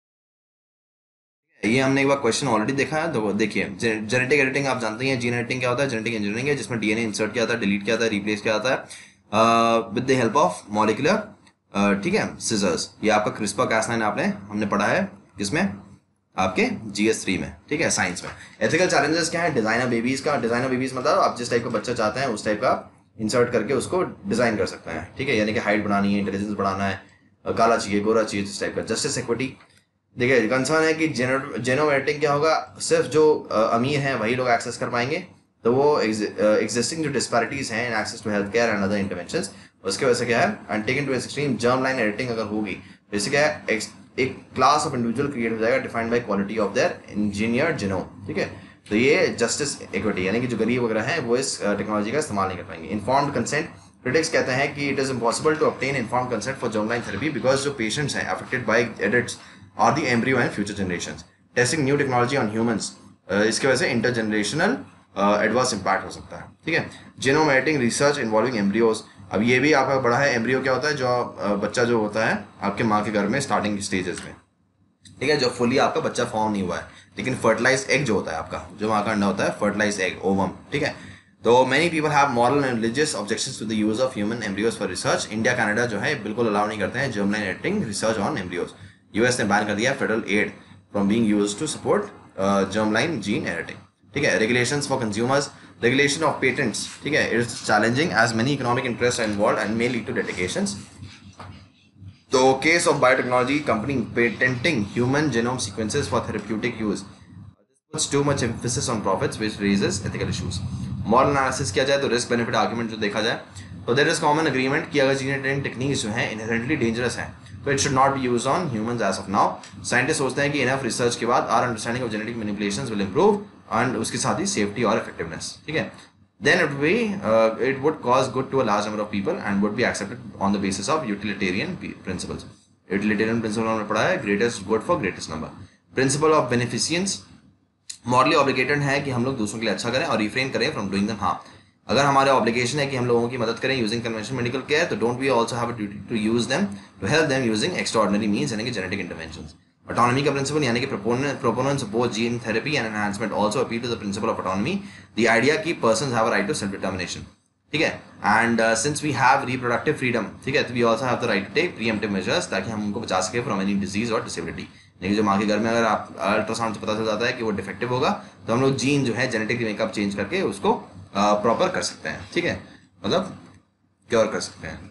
ये हमने एक बार question already देखा है, तो देखिए जेनेटिक एडिटिंग आप जानते हैं, जीन एडिटिंग क्या होता है, जेनेटिक इंजीनियरिंग है जिसमें डीएनए इंसर्ट किया जाता है, डिलीट किया जाता है, रिप्लेस किया जाता है with the help of molecular, ठीक है, सिजर्स। ये आपका क्रिस्पर कास9 हमने पढ़ा है किसमें, आपके GS3 में, ठीक है, साइंस में। एथिकल चैलेंजेस क्या है, डिजाइनर बेबीज का, डिजाइनर बेबीज मतलब आप जिस टाइप का बच्चा चाहते हैं उस टाइप का इंसर्ट करके उसको डिजाइन कर सकते हैं, ठीक है, यानी कि हाइट बढ़ानी है, इंटेलिजेंस बढ़ाना है, काला चाहिए, गोरा चाहिए, इस टाइप का। जस्टिस इक्विटी, देखिए कंसर्न है कि जेनोम एडिटिंग क्या होगा, सिर्फ जो अमीर हैं वही लोग एक्सेस कर पाएंगे, तो वो एग्जिस्टिंग जो डिस्पैरिटीज हैं in access to health care and other interventions, उसके वजह से क्या है, and taken to extreme germ line editing अगर होगी तो इससे क्या है, एक क्लास ऑफ इंडिविजुअल क्रिएट हो जाएगा defined by quality of their engineer genome, ठीक है। तो ये जस्टिस इक्विटी, यानी कि जो गरीब वगैरह हैं वो इस टेक्नोलॉजी का इस्तेमाल नहीं कर पाएंगे। इन्फॉर्म्ड कंसेंट, क्रिटिक्स कहते हैं कि it is impossible to obtain informed consent for germ line therapy because जो पेशेंट्स हैं affected by edits are the embryo and future generations, testing new technology on humans, इसकी वजह से इंटरजनरेशनल एडवर्स इम्पैक्ट हो सकता है, ठीक है। Genome editing research involving embryos, अब ये भी आपका बड़ा है, एम्ब्रियो क्या होता है, जो बच्चा जो होता है आपके माँ के घर में स्टार्टिंग स्टेजेस में, ठीक है, जो फुली आपका बच्चा फॉर्म नहीं हुआ है, लेकिन फर्टिलाइज एग जो होता है आपका, जो वहाँ का अंडा होता है, फर्टिलाइज एग, ओवम, ठीक है। तो many people have moral and religious objections to the use of human embryos for research. India Canada जो है बिल्कुल अलाउ नहीं करते हैं germ line editing research on embryos. US ने बैन कर दिया federal aid from being used to support germ line gene editing, ठीक है। Regulations for consumers, regulation of patents, ठीक है, it is challenging as many economic interest are involved and may lead to litigations. तो case of biotechnology company patenting human genome sequences for therapeutic use. This puts too much emphasis on profits, which raises ethical issues. Moral analysis किया जाए तो risk benefit argument जो देखा जाए तो there is common agreement कि अगर gene editing techniques जो है इनहेरेंटली डेंजरस हैं तो it should not be used on humans as of now. Scientist सोचते हैं कि इनफ रिसर्च के बाद our understanding of genetic manipulations will improve and उसके साथ ही सेफ्टी और इफेक्टिवनेस, ठीक है। Then it would cause good to a large number of people and would be accepted on the basis of utilitarian principles. Utilitarian principle हमने पढ़ा है, greatest good for greatest number. Principle of beneficence, morally obligated है कि हम लोग दूसरों के लिए अच्छा करें और refrain करें from doing them harm. अगर हमारे ऑब्लिगेशन है कि हम लोगों की मदद करें यूजिंग कन्वेंशनल मेडिकल केयर, तो don't we also have a duty to use them to help them using extraordinary means, यानी कि जेनेटिक इंटरवेंशंस। ऑटोनॉमी का प्रिंसिपल, यानी कि proponents of both gene therapy and enhancement also appeal to the principle of autonomy, the idea कि persons have a right to self determination, ठीक है। And since we have reproductive freedom, ठीक है, तो we also have the right to take preemptive measures ताकि हम उनको बचा सके फ्रॉम एनी डिजीज और डिसेबिलिटी। लेकिन जो माँ के घर में अगर आप अल्ट्रासाउंड से पता चल जाता है कि वो डिफेक्टिव होगा तो हम लोग जीन जो है जेनेटिक मेकअप चेंज करके उसको प्रॉपर कर सकते हैं, ठीक है, मतलब क्योर कर सकते हैं।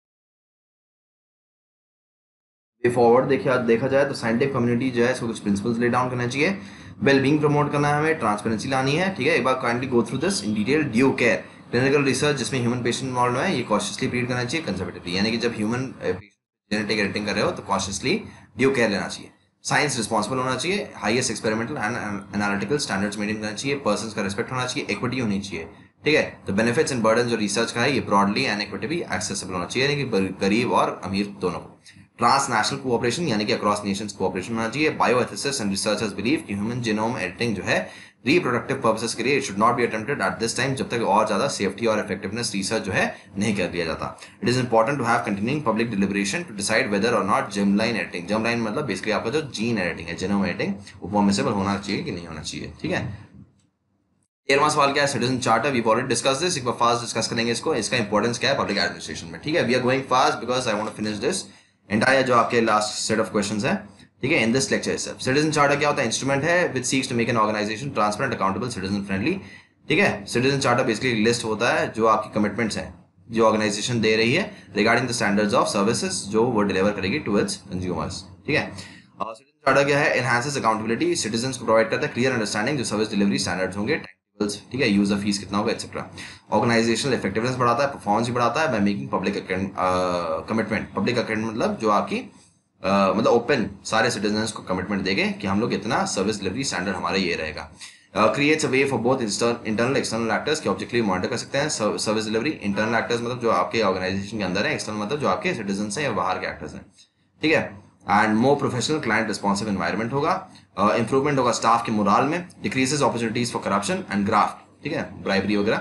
वे फॉरवर्ड देखा जाए तो साइंटिफिक कम्युनिटी जो है इसको कुछ प्रिंसिपल्स ले डाउन करना चाहिए, वेल बीइंग प्रमोट करना है, हमें ट्रांसपेरेंसी लानी है, ठीक है। एक बार kindly go through this in detail. Due care, clinical research जिसमें ह्यूमन पेशेंट इन्वॉल्व है ये कॉशियसली ट्रीट करना चाहिए, कंजर्वेटिवली, यानी कि जब ह्यूमन जेनेटिक एडिटिंग कर रहे हो तो कॉशियसली ड्यू केयर लेना चाहिए। साइंस रिस्पॉन्सिबल होना चाहिए, highest experimental and analytical standards maintain करना चाहिए, पर्संस का रिस्पेक्ट होना चाहिए, इक्विटी होनी चाहिए, ठीक है। तो बेनिफिट्स एंड बर्डन जो रिसर्च का है ये ब्रॉडली एंड इक्विटेबली एक्सेसिबल होना चाहिए, यानी कि गरीब और अमीर दोनों को। ट्रांसनेशनल कोऑपरेशन, यानी कि अक्रॉस नेशंस कोऑपरेशन होना चाहिए। बायोएथिसिस्ट एंड रिसर्चर्स बिलीव कि ह्यूमन जीनोम एडिटिंग जो है रिप्रोडक्टिव पर्पसेस के लिए it should not be attempted at this time, जब तक और ज्यादा सेफ्टी और इफेक्टिवनेस रिसर्च जो है नहीं कर लिया जाता। It is important to have continuing public deliberation to decide whether or not germ line editing, germ line मतलब बेसिकली आपका जो जीन एडिटिंग है, जीनोम एडिटिंग, वो परमिसिबल होना चाहिए कि नहीं होना चाहिए, ठीक है। 13वां सवाल क्या है, citizen charter, we already discuss this, एक बार फास्ट डिस्कस करेंगे इसको, इसका इंपॉर्टेंस क्या है पब्लिक एडमिनिस्ट्रेशन में, ठीक है। We are going fast because I want to finish this entire जो आपके लास्ट सेट ऑफ क्वेश्चंस है, ठीक है, in this lecture itself। Citizen charter क्या होता है, इंस्ट्रूमेंट है which seeks to make an organization transparent, accountable, citizen friendly, ठीक है। सिटीजन चार्टर बेसिकली लिस्ट होता है जो आपकी कमिटमेंट्स हैं जो ऑर्गेनाइजेशन दे रही है regarding the standards of services जो वो डिलीवर करेगी टू इट्स कंज्यूमर्स, ठीक है। सिटीजन चार्टर क्या है, एनहांसेस अकाउंटेबिलिटी, सिटीजन को प्रोवाइड करता है क्लियर अंडरस्टैंडिंग जो सर्विस डिलीवरी स्टैंडर्ड्स होंगे, ठीक है, यूजर फीस कितना होगा एक्सेट्रा। ऑर्गेनाइजेशनल इफेक्टिवनेस बढ़ाता है, परफॉर्मेंस भी बढ़ाता है by making public commitment, public commitment मतलब जो आपकी मतलब ओपन सारे सिटीजन्स को कमिटमेंट देंगे कि हम लोग इतना सर्विस डिलीवरी स्टैंडर्ड हमारा ये रहेगा। Creates a way for both internal external actors के ऑब्जेक्टिवली मॉनिटर कर सकते हैं सर्विस डिलीवरी। इंटरनल एक्टर्स मतलब जो आपके ऑर्गेनाइजेशन के अंदर है, एक्सटर्नल मतलब जो आपके सिटीजन हैं या बाहर के एक्टर्स हैं, ठीक है। And more professional client responsive environment होगा, इंप्रूवमेंट होगा स्टाफ के मोराल में, decreases opportunities for corruption and graft, ठीक है, ब्राइबरी वगैरह,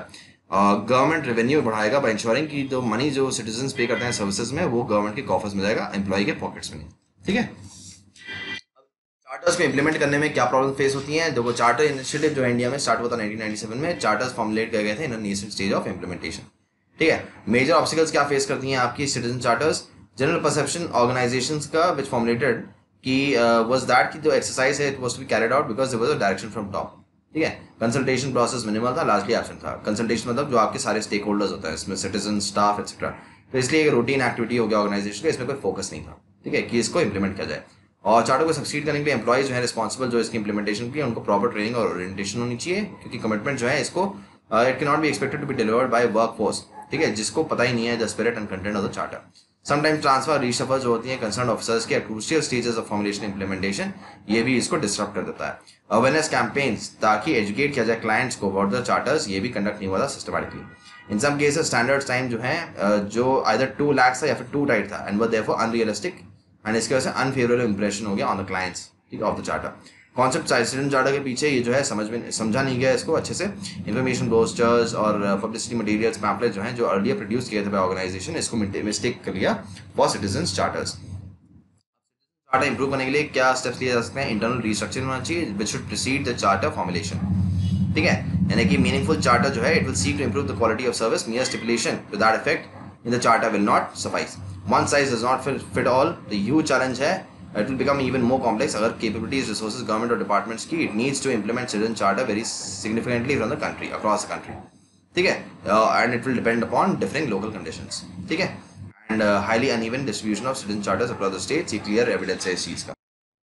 गवर्नमेंट रेवेन्यू बढ़ाएगा बाय इंश्योरिंग कि जो मनी जो सिटीजन पे करते हैं सर्विसेज में वो गवर्नमेंट के कॉफर्स में जाएगा, एम्प्लॉय के पॉकेट्स में नहीं। ठीक है, चार्टर्स को इंप्लीमेंट करने में क्या प्रॉब्लम फेस होती हैं? देखो, चार्टर इनिशिएटिव जो इंडिया में स्टार्ट हुआ था 1997 में, चार्टर्स फॉर्मुलेट किए गए थे in national stage of implementation. ठीक है, मेजर ऑब्स्टिकल्स क्या फेस करती हैं आपकी citizen charters? General perception organizations का विच फॉर्मुलेटेड कि वाज दैट कि जो एक्सरसाइज है it was to be carried out because there was a direction from top. ठीक है, कंसल्टेशन प्रोसेस मिनिमल था, लार्जली एब्सेंट था। कंसल्टेशन मतलब जो आपके सारे स्टेक होल्डर्स होता है, इसमें सिटीजन, स्टाफ एक्सेट्रा, तो इसलिए एक रूटीन एक्टिविटी हो गया ऑर्गेनाइजेशन का, इसमें कोई फोकस नहीं था। ठीक है, कि इसको इंप्लीमेंट किया जाए। और चार्टर को सक्सीड करने के लिए एम्प्लॉयज जो है रिस्पॉन्सिबल जो इसकी इंप्लीमेंटेशन की, उनको प्रॉपर ट्रेनिंग और ओरिएंटेशन होनी चाहिए, क्योंकि कमिटमेंट जो है इसको it can not be expected to be delivered by work force. ठीक है, जिसको पता ही नहीं है the spirit and content of the charter. Sometimes transfer reshuffle जो होती है कंसर्न ऑफिसर्स के crucial stages of formulation implementation, ये भी इसको डिस्टर्ब कर देता है। अवेयरनेस कैंपेन्स ताकि एजुकेट किया जाए क्लाइंट्स को अबाउट द चार्टर्स, ये भी कंडक्ट नहीं हुआ था systematically. In some cases standard time जो है जो आइदर 2 लाख था या फिर टू टाइट था and were therefore unrealistic, and इसकी वजह से अनफेवरेबल इंप्रेशन हो गया ऑन द क्लाइंट्स, ठीक है, of the charter. Concept citizen charter के पीछे ये जो है समझा नहीं गया इसको अच्छे से। इन्फॉर्मेशन पोस्टर्स और पब्लिसिटी मटेरियल्स पैम्पलेट जो हैं जो अर्लियर प्रोड्यूस किए थे बाय ऑर्गेनाइजेशन, इसको मिस्टेक कर लिया for citizen charters. Charter improve करने के लिए क्या स्टेप्स लिए जा सकते हैं? इंटरनल रिस्ट्रक्चर होना चाहिए which should precede the charter formulation. ठीक है, यानी कि मीनिंगफुल चार्टर जो है it will seek to improve the quality of service. Mere stipulation to that effect in the charter will not suffice. One size does not fit all, the huge challenge है, it will become even more complex अगर capabilities, resources, government और departments की it needs to implement citizen charter very significantly from the country, across the country. ठीक है, and it will depend upon differing local conditions. ठीक है, and highly uneven distribution of citizen charters across the states, ये clear evidence है इस चीज का।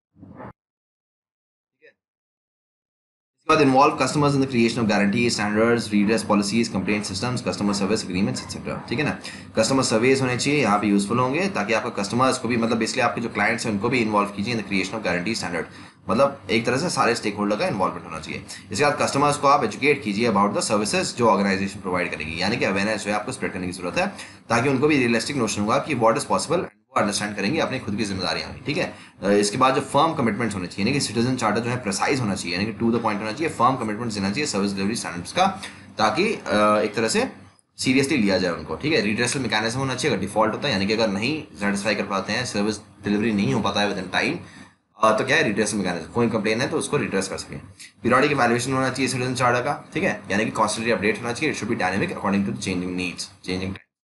Involve customers in the creation of guarantees, standards, redress policies, complaint systems, customer service agreements, etc. ठीक है ना, कस्टमर सर्विस होने चाहिए यहाँ पे यूजफुल होंगे ताकि आपका कस्टमर्स को भी, मतलब बेसिकली आपके जो क्लाइंट्स हैं उनको भी इन्वॉल्व कीजिए in the creation of guarantee standard. मतलब एक तरह से सारे स्टेक होल्डर का इन्वॉल्वमेंट होना चाहिए। इसके बाद कस्टमर्स को आप एजुकेट कीजिए अबाउट द सर्विसेज जो ऑर्गेनाइजेशन प्रोवाइड करेगी, यानी कि अवेयरनेस जो है आपको स्प्रेड करने की जरूरत है ताकि उनको भी रियलिस्टिक नोशन होगा कि व्हाट इज पॉसिबल, अंडरस्टैंड करेंगे अपनी खुद की जिम्मेदारियां भी। ठीक है, इसके बाद जो फर्म कमिटमेंट्स होने चाहिए, यानी कि सिटीजन चार्टर जो है प्रेसाइज होना चाहिए, यानी कि टू द पॉइंट होना चाहिए, फर्म कमिटमेंट्स देना चाहिए सर्विस डिलीवरी स्टैंडर्ड्स का, ताकि एक तरह से सीरियसली लिया जाए उनको। ठीक है, रिड्रेसल मैकेनिज्म होना चाहिए अगर डिफॉल्ट होता है, यानी कि अगर नहीं सेटिस्फाई कर पाते हैं, सर्विस डिलीवरी नहीं हो पाता है विद इन टाइम, तो क्या है रिड्रेसल मैकेनिज्म, कोई कंप्लेन है तो उसको रिड्रेस कर सके। पीरियोडिक इवैल्यूएशन होना चाहिए सिटीजन चार्टर का। ठीक है, यानी कि कॉन्स्टेंटली अपडेट होना चाहिए, it should be dynamic according to changing needs, changing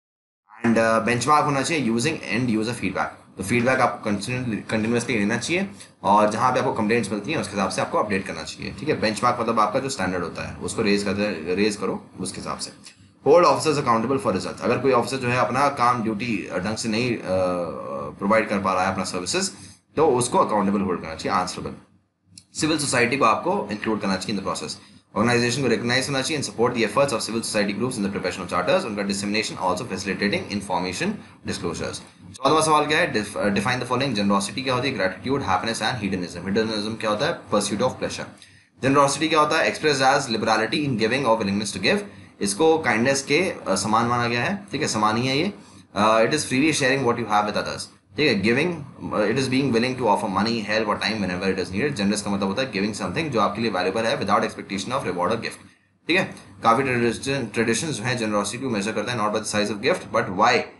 and benchmark होना चाहिए यूजिंग एंड यूजर फीडबैक। तो फीडबैक आपको कंटिन्यूसली लेना चाहिए और जहाँ पे आपको कंप्लेंट्स मिलती हैं उसके हिसाब से आपको अपडेट करना चाहिए। ठीक है, बेंचमार्क मतलब आपका जो स्टैंडर्ड होता है उसको रेज करो उसके हिसाब से। Hold officers accountable for result. अगर कोई ऑफिसर जो है अपना काम ड्यूटी ढंग से नहीं प्रोवाइड कर पा रहा है अपना सर्विसेज, तो उसको अकाउंटेबल होल्ड करना चाहिए, आंसरेबल। सिविल सोसाइटी को आपको इंक्लूड करना चाहिए इन द प्रोसेस। ऑर्गेनाइजेशन को रिकॉग्नाइज होना चाहिए and support the efforts of civil society groups in the preparation of charters, उनका dissemination also facilitating information disclosures. 14वां सवाल क्या है? Define the following. जनरोसिटी क्या होती है? Gratitude, happiness and hedonism. Hedonism क्या होता है? Pursuit of pleasure. जनरोसिटी क्या होता है? Express as liberality in giving or willingness to give. इसको काइंडनेस के समान माना गया है। ठीक है, समान ही है ये। It is freely sharing what you have with others. ठीक है, giving it is being willing to offer money, help or time whenever it is needed. Generous का मतलब होता है गिविंग समथिंग जो आपके लिए वैल्यूएबल है without expectation of reward or gift. ठीक है, काफी ट्रेडिशंस जो है जनरोसिटी को मेजर करता है not by the size of gift but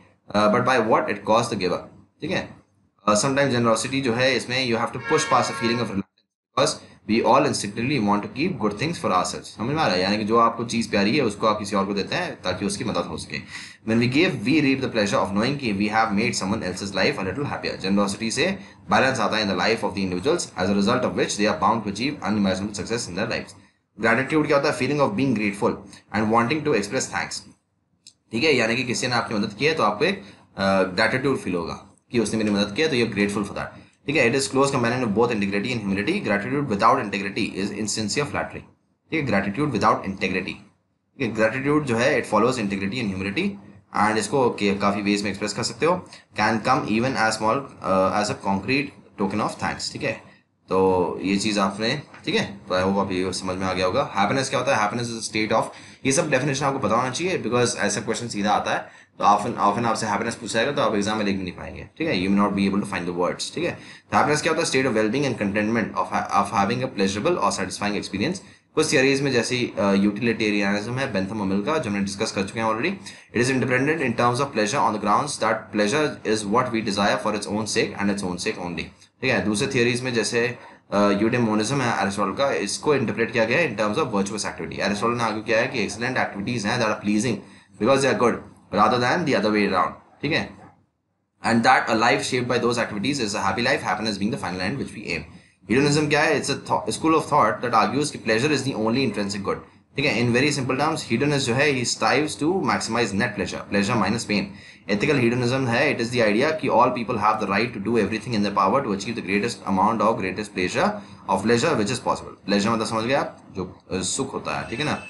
by what it cost the giver. ठीक है, समटाइम्स जनरोसिटी जो है इसमें you have to push past a feeling of reluctance because we all instinctively want to keep good things for ourselves. समझ में आ रहा है? यानी कि जो आपको चीज प्यारी है उसको आप किसी और को देते हैं ताकि उसकी मदद हो सके। When we give, we reap the pleasure of knowing कि we have made someone else's life a little happier. Generosity से balance आता है in the life of the individuals, as a result of which they are bound to achieve unimaginable success in their lives. Gratitude क्या होता है? Feeling of being grateful and wanting to express thanks. ठीक है, यानी कि किसी ने आपकी मदद की है तो आपको एक ग्रेटिट्यूड फील होगा कि उसने मेरी मदद की है, तो you're grateful for that. ठीक है, it is close companion of both integrity and humility. Gratitude without integrity is insincere flattery. ठीक है, ग्रेटिट्यूड विदाउट इंटीग्रिटी, ठीक है, ग्रेटिट्यूड जो है it follows integrity and humility and इसको काफी वेज में एक्सप्रेस कर सकते हो। Can come even as small as a concrete token of thanks. ठीक है, तो ये चीज आपने, ठीक है, तो आई होप अभी समझ में आ गया होगा। हैप्पीनेस क्या होता है? हैप्पीनेस इज स्टेट ऑफ, ये सब डेफिनेशन आपको पता होना चाहिए बिकॉज ऐसा क्वेश्चन सीधा आता है तो ऑफन आपसे हैप्पीनेस पूछा जाएगा तो आप एग्जाम में लिख भी नहीं पाएंगे। ठीक है, you may not be able to find the words. ठीक है, तो हैप्पीनेस क्या होता है? State of wellbeing and contentment of having a pleasurable or satisfying experience. कुछ थियरीज में जैसे यूटिलिटेरियनिज्म है बेंथम अमिल का, जो हमने डिस्कस कर चुके हैं already. It is independent in terms of pleasure on the grounds that pleasure is what we desire for its own sake and its own sake only. ठीक है. दूसरे थियरीज में जैसे यूडेमोनिज्म है एरिस्टोटल का, इसको इंटरप्रेट किया गया है in terms of virtuous activity. Aristotle ने आगे किया है कि एक्सीलेंट एक्टिविटीज हैं that are pleasing because they are good rather than the other way around. ठीक है. And that a life shaped by those activities is a happy life, happiness being the final end which we aim. Hedonism क्या है? It's a school of thought that argues कि pleasure is the only intrinsic good. ठीक है. In very simple terms, hedonist जो है he strives to maximize net pleasure, pleasure minus pain. Ethical hedonism है it is the idea कि all people have the right to do everything in their power to achieve the greatest amount of greatest pleasure of leisure which is possible. Pleasure मतलब समझ गए आप, जो सुख होता है. ठीक है ना,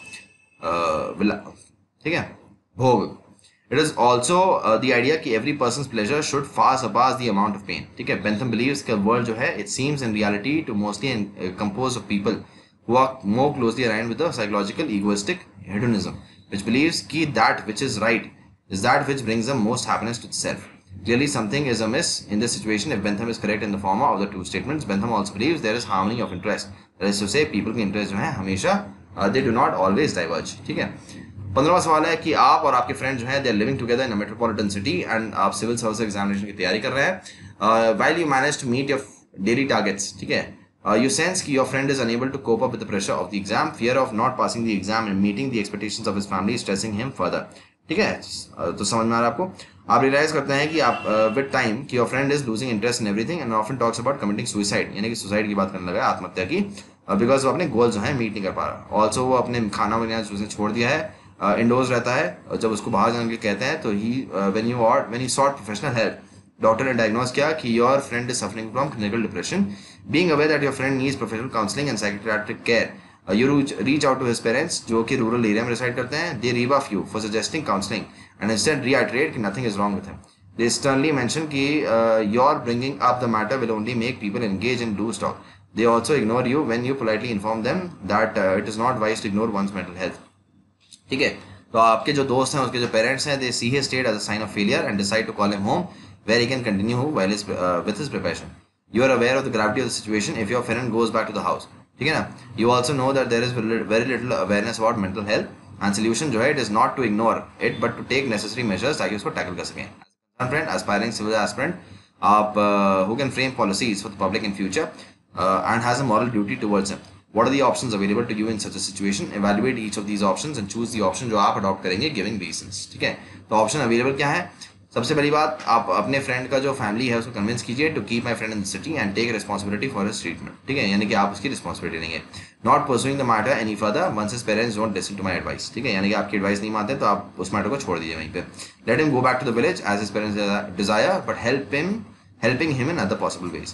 ठीक है, भोग. It is also the idea कि every person's pleasure should far surpass the amount of pain. ठीक है. Bentham believes कि world जो है it seems in reality to mostly composed of people who are more closely aligned with the psychological egoistic hedonism, which believes कि that which is right is that which brings them most happiness to the self. Clearly something is amiss in this situation if Bentham is correct in the former of the two statements. Bentham also believes there is harmony of interest. That is to say people के interest जो है हमेशा they do not always diverge. ठीक है. 15वां सवाल है कि आप और आपके फ्रेंड जो है they are living together in a metropolitan city and आप सिविल सर्विस एग्जामिनेशन की तैयारी कर रहे हैं. While you manage to meet your daily targets. ठीक है. यू सेंस कि your friend is unable to cope up with the pressure of the exam, fear of not passing the exam and meeting the expectations of his family stressing him further. ठीक है. तो समझ में आ रहा है आपको. आप रियलाइज करते हैं कि आप विद टाइम कि your friend is losing interest in everything and often talks about committing suicide, यानी कि सुसाइड की बात करने लगा, आत्महत्या की, बिकॉज वो अपने गोल जो है मीट नहीं कर पा रहा. ऑल्सो वो अपने खाना वगैरह उसने छोड़ दिया है, इंडोर्स रहता है, और जब उसको बाहर जाने के लिए कहते हैं तो ही when you sought professional help, doctor ने डायग्नोज किया कि your friend is suffering from clinical depression. Being aware that your friend needs professional counselling and psychiatric care, you reach out to his parents जो कि rural area में reside करते हैं. They rebuff you for suggesting counselling and instead reiterate कि nothing is wrong with him. They sternly mention कि your bringing up the matter will only make people engage in loose talk. They also ignore you when you politely inform them that it is not wise to ignore one's mental health. ठीक है. तो आपके जो दोस्त हैं, उसके जो parents हैं, they see his state as a sign of failure and decide to call him home where he can continue while with his preparation. You are aware of the gravity of the situation if your friend goes back to the house. ठीक है ना. You also know that there is very little awareness about mental health and solution जो है it is not to ignore it but to take necessary measures ताकि उसको tackle कर सकें. As a friend, aspiring civil aspirant, आप who can frame policies for the public in future and has a moral duty towards him. What are the options available to you in such a situation? Evaluate each of these options and choose the option जो आप adopt करेंगे giving reasons. ठीक है. तो option available क्या है? सबसे पहली बात, आप अपने फ्रेंड का जो फैमिली है उसको कन्विंस कीजिए to keep my friend in the city and take responsibility for his treatment. ठीक है. यानी कि आप उसकी रिस्पॉन्सिबिलिटी लेंगे. Not pursuing the matter any further once his parents don't listen to my advice. ठीक है. यानी कि आपकी एडवाइस नहीं मानते तो आप उस मैटर को छोड़ दीजिए वहीं पे. Let him go back to the village as his parents desire but helping him in other possible ways.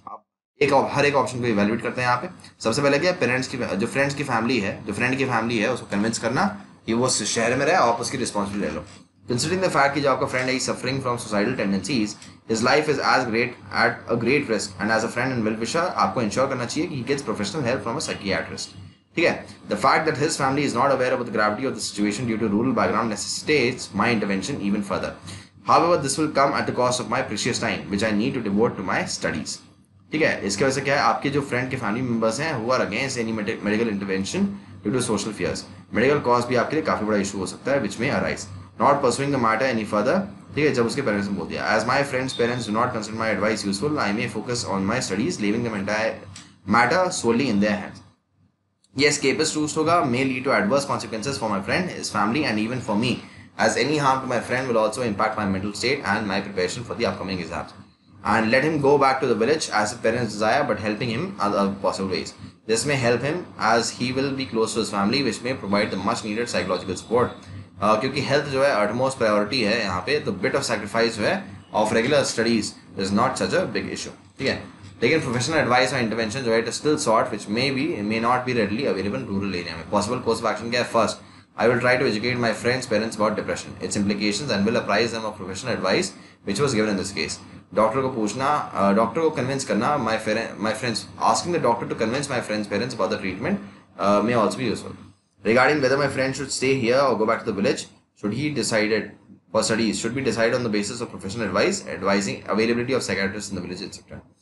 हर एक ऑप्शन को इवैल्यूएट करते हैं यहाँ पे. सबसे पहले क्या, पेरेंट्स की जो फ्रेंड्स की फैमिली है, जो फ्रेंड की फैमिली है उसको कन्विंस करना कि वो शहर में रहे, आप उसकी रिस्पॉन्सिबिलिटी ले लो. कंसिडरिंग द फैक्ट कि जो आपका फ्रेंड है suffering from suicidal tendencies, his life is as great at a great risk and as a friend and well wisher आपको इंश्योर करना चाहिए कि he gets professional help from a psychiatrist. ठीक है. The fact that his family is not aware of the gravity of the situation due to rural background necessitates my intervention even further. However, this will come at the cost of my precious time, which I need to devote to my studies. ठीक है. इसके वजह से क्या है, आपके जो friend के फैमिली मेंबर्स हैं who are against any medical intervention due to social fears. Medical cost भी आपके लिए काफी बड़ा इशू हो सकता है which may arise. Not pursuing the matter any further. ठीक है. जब उसके पेरेंट्स ने बोल दिया as my friend's parents do not consider my advice useful, I may focus on my studies, leaving the entire matter solely in their hands. ये escapist route होगा may lead to adverse consequences for my friend, his family, and even for me. As any harm to my friend will also impact my mental state and my preparation for the upcoming exams. And let him go back to the village as his parents desire, but helping him other possible ways. This may help him as he will be close to his family, which may provide the much needed psychological support. क्योंकि health जो है utmost priority है यहाँ पे, तो bit of sacrifice जो है of regular studies is not such a big issue. ठीक है. लेकिन प्रोफेशनल एडवाइस और इंटरवेंशन जो है still sort which may not be readily available in rural area में. Possible course of action क्या है? First, I will try to educate my friends' parents about depression, its implications, and will apprise them of professional advice which was given in this case. Doctor को पूछना, doctor को convince करना, my friends, asking the doctor to convince my friends' parents about the treatment may also be useful. Regarding whether my friend should stay here or go back to the village, should he decided for studies, should be decided on the basis of professional advice, advising availability of psychiatrists in the village, etc.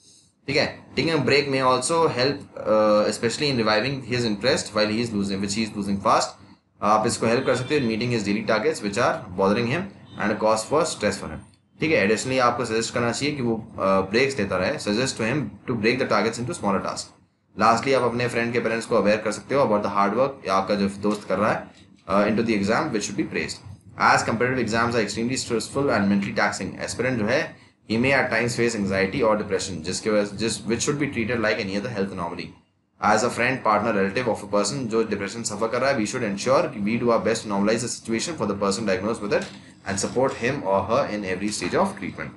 ठीक है। Taking a break may also help specially in reviving his interest while he is losing which he is losing fast. आप इसको help कर सकते हो meeting his daily targets which are bothering him and cause for stress for him. ठीक है। Additionally आपको suggest करना चाहिए कि वो ब्रेक्स लेता रहे। Suggest to him to break the targets into smaller task. Lastly आप अपने फ्रेंड के पेरेंट्स को अवेयर कर सकते हो अबाउट द हार्ड वर्क आपका जो दोस्त कर रहा है into the exam which should be praised. As comparative exams are extremely stressful and mentally taxing, aspirant जो है he may at times face anxiety or depression जिसके वजह just which should be treated like any other health anomaly. As a friend, partner, relative of a person जो depression suffer कर रहा है, we should ensure we do our best to normalize the situation for the person diagnosed with it and support him or her in every stage of treatment.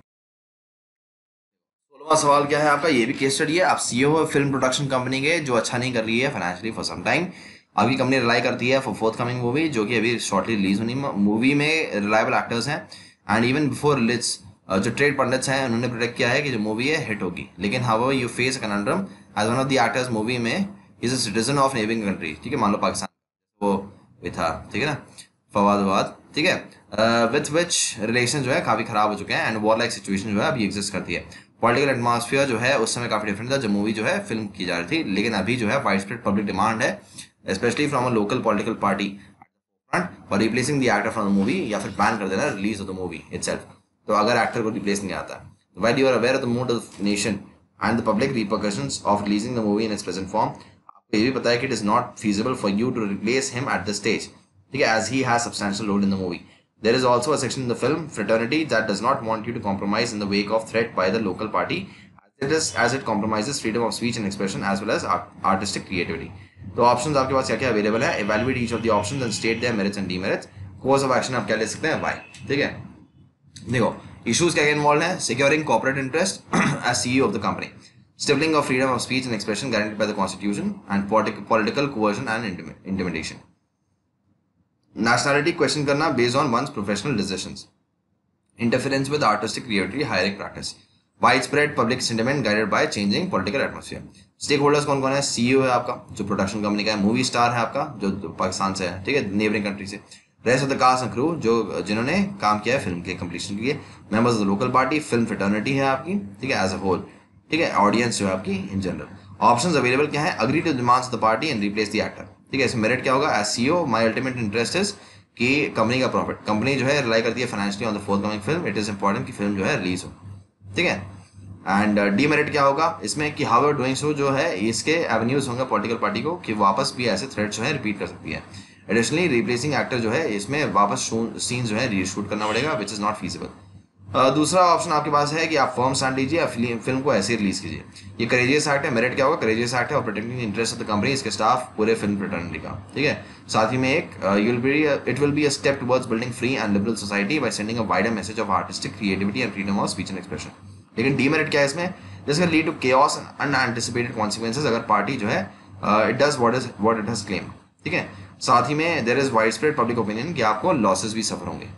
16वां सवाल क्या है आपका? ये भी केस स्टडी है। आप सीईओ हो फिल्म प्रोडक्शन कंपनी के जो अच्छा नहीं कर रही है फाइनेंशियली फॉर सम टाइम। आपकी कंपनी रिलाई करती है फॉर फोर्थ कमिंग मूवी जो कि अभी शॉर्टली रिलीज होनी। मूवी में रिलायबल एक्टर्स हैं एंड इवन बिफोर रिलीज जो ट्रेड पंडित्स हैं उन्होंने प्रोडिक्ट किया है कि जो मूवी है हिट होगी। लेकिन however you face a conundrum as one of the actors movie में is a citizen of neighbouring country. ठीक है, मान लो पाकिस्तान वो भी था, ठीक है ना, फवाद, ठीक है, विथ विच रिलेशन जो है काफ़ी खराब हो चुके हैं एंड वॉर लाइक सिचुएशन जो है अभी एग्जिस्ट करती है। पॉलिटिकल एटमॉस्फेयर जो है उस समय काफ़ी डिफरेंट था जब मूवी जो है फिल्म की जा रही थी। लेकिन अभी जो है वाइड स्प्रेड पब्लिक डिमांड है specially from a local political party for replacing the actor from the movie या फिर बैन कर देना release of the movie itself. तो अगर एक्टर को रिप्लेस नहीं आता, while you are aware of the mood of nation and the public repercussions of releasing the movie in its present form, आपको ये भी पता है कि it is not feasible for you to replace him at the stage. ठीक है, as he has substantial role in the movie. There is also a section in the film fraternity that does not want you to compromise in the wake of threat by the local party, as it compromises freedom of speech and expression as well as artistic creativity. तो options आपके पास क्या क्या available है? Evaluate each of the options and state their merits and demerits. Course of action आप क्या ले सकते हैं? Why? ठीक है, देखो इश्यूज क्या इन्वॉल्व है? Securing corporate interest as CEO of the company, stifling of freedom of speech and expression guaranteed by the constitution and political coercion and intimidation. Nationality question करना based on one's professional decisions, interference with artistic creativity, hiring practice, wide spread public sentiment guided by changing political atmosphere. Stakeholders कौन कौन है? CEO है आपका जो production company का है, movie star है आपका जो पाकिस्तान से है, ठीक है, नेबरिंग कंट्री से, rest of the cast and crew जो जिन्होंने काम किया है फिल्म के कंप्लीशन के लिए, members of the local party, film fraternity है आपकी, ठीक है, एज अ होल, ठीक है, ऑडियंस जो है आपकी इन जनरल। ऑप्शंस अवेलेबल क्या है? Agree to demands of the party and replace the actor. ठीक है, इसमें मेरिट क्या होगा? As CEO my ultimate interest is कि कंपनी का प्रॉफिट, कंपनी जो है रिलाई करती है financially on the forthcoming film, it is important कि फिल्म जो है रिलीज हो। ठीक है, एंड डीमेरिट क्या होगा इसमें कि हाउ आर डूइंग सो जो है इसके एवेन्यूज होंगे पॉलिटिकल पार्टी को कि वापस भी ऐसे थ्रेट जो है रिपीट कर सकती है। एडिशनली रिप्लेसिंग एक्टर जो है इसमें वापस सीन जो है रीशूट करना पड़ेगा विच इज नॉट फीजिबल। दूसरा ऑप्शन आपके पास है कि आप फर्म स्टैंड लीजिए या फिल्म को ऐसे रिलीज कीजिए। ये करेजियस एक्ट है। मेरिट क्या होगा? करेजियस एक्ट है और protecting the interest of the company, इसके स्टाफ, पूरे फिल्म फ्रेटर्निटी का। ठीक है, साथ ही में एक it will be a step towards building free and liberal society by sending a wider message of artistic creativity and freedom of speech and expression. लेकिन डीमेरिट क्या है इसमें? This can lead to chaos and unanticipated consequences अगर party जो है it does what it has claim. ठीक है, साथ ही में there is wide spread public opinion कि आपको लॉसेस भी सफर होंगे।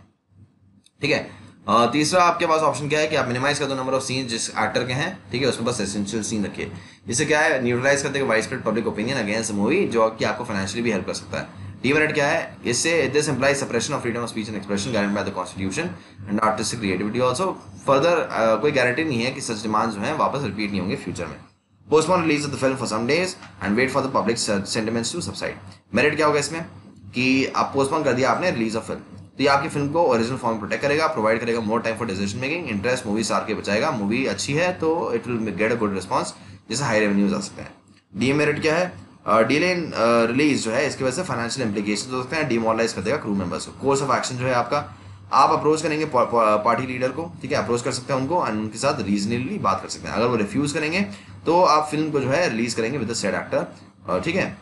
ठीक है, तीसरा आपके पास ऑप्शन क्या है कि आप मिनिमाइज कर दो नंबर ऑफ सीन जिस एक्टर के हैं, ठीक है, उसमें बस एसेंशियल सीन रखिए। इससे क्या है? न्यूट्रलाइज करते हैं wide spread public opinion against movie जो कि आपको फाइनेंशियली भी हेल्प कर सकता है। डीमेरिट क्या है? इससे this implies suppression of freedom of speech and expression guaranteed by the constitution and artistic creativity also. Further कोई गारंटी नहीं है कि सच डिमांड्स जो है वापस रिपीट नहीं होंगे फ्यूचर में। Postpone release of the film for some days and wait for the public sentiments to subside. Merit क्या होगा इसमें कि आप पोस्टपोन कर दिया आपने रिलीज ऑफ फिल्म, तो ये आपकी फिल्म को ओरिजिनल फॉर्म में प्रोटेक्ट करेगा, प्रोवाइड करेगा more time for decision making, interest movie star के बचाएगा। मूवी अच्छी है तो it will get a good response जिससे हाई रेवेन्यूज आ सकते हैं। डीमेरिट क्या है? डिले इन रिलीज जो है इसकी वजह से फाइनेंशियल इंप्लीकेशन हो सकते हैं, डिमोरलाइज कर देगा क्रू मेंबर्स को। कोर्स ऑफ एक्शन जो है आपका, आप अप्रोच करेंगे पार्टी लीडर को, ठीक है, अप्रोच कर सकते हैं उनको एंड उनके साथ रीजनेबली बात कर सकते हैं। अगर वो रिफ्यूज करेंगे तो आप फिल्म को जो है रिलीज करेंगे विद द सेड एक्टर। ठीक है,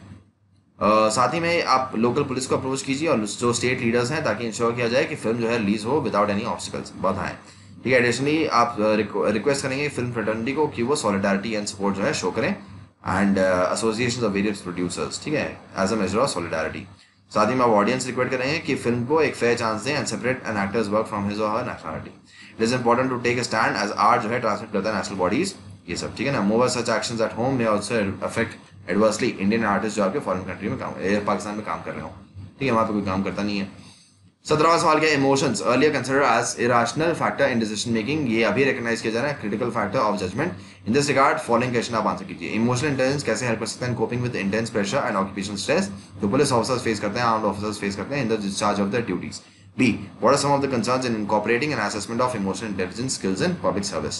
साथ ही में आप लोकल पुलिस को अप्रोच कीजिए और जो स्टेट लीडर्स हैं ताकि इंश्योर किया जाए कि फिल्म जो है रिलीज हो विदाउट एनी ऑब्स्टिकल्स। बहुत आए, ठीक है। एडिशनली आप रिक्वेस्ट करेंगे फिल्म फ्रेटर्निटी को कि वो सॉलिडारिटी एंड सपोर्ट जो है शो करें and association of various producers, ठीक है, as a measure of solidarity. साथ ही में आप ऑडियंस रिक्वेस्ट करेंगे कि फिल्म को एक फेयर चांस दें and separate an actor's work from his और her nationality. It is important to take a stand as art जो है ट्रांसमिट करता है नेशनल बॉडीज, ये सब, ठीक है ना। More such actions at home may also affect adversely Indian artist जो आपके फॉरेन कंट्री में काम, पाकिस्तान में काम कर रहे हो, ठीक है, वहाँ पे कोई काम करता नहीं है। 17वां सवाल क्या है, emotions earlier considered as irrational factor in decision making, ये अभी रिकॉग्नाइज किया जा रहा है critical factor of judgement. In this regard following question आप आंसर कीजिए। इमोशनल इंटेलिजेंस कैसे हेल्प कर सकता है in coping with intense pressure and occupational stress, जो पुलिस ऑफिसर्स फेस करते हैं, आर्म्ड ऑफिसर्स फेस करते हैं in the discharge of their duties. B, what are some of the concerns in incorporating an assessment of emotional intelligence skills in public service.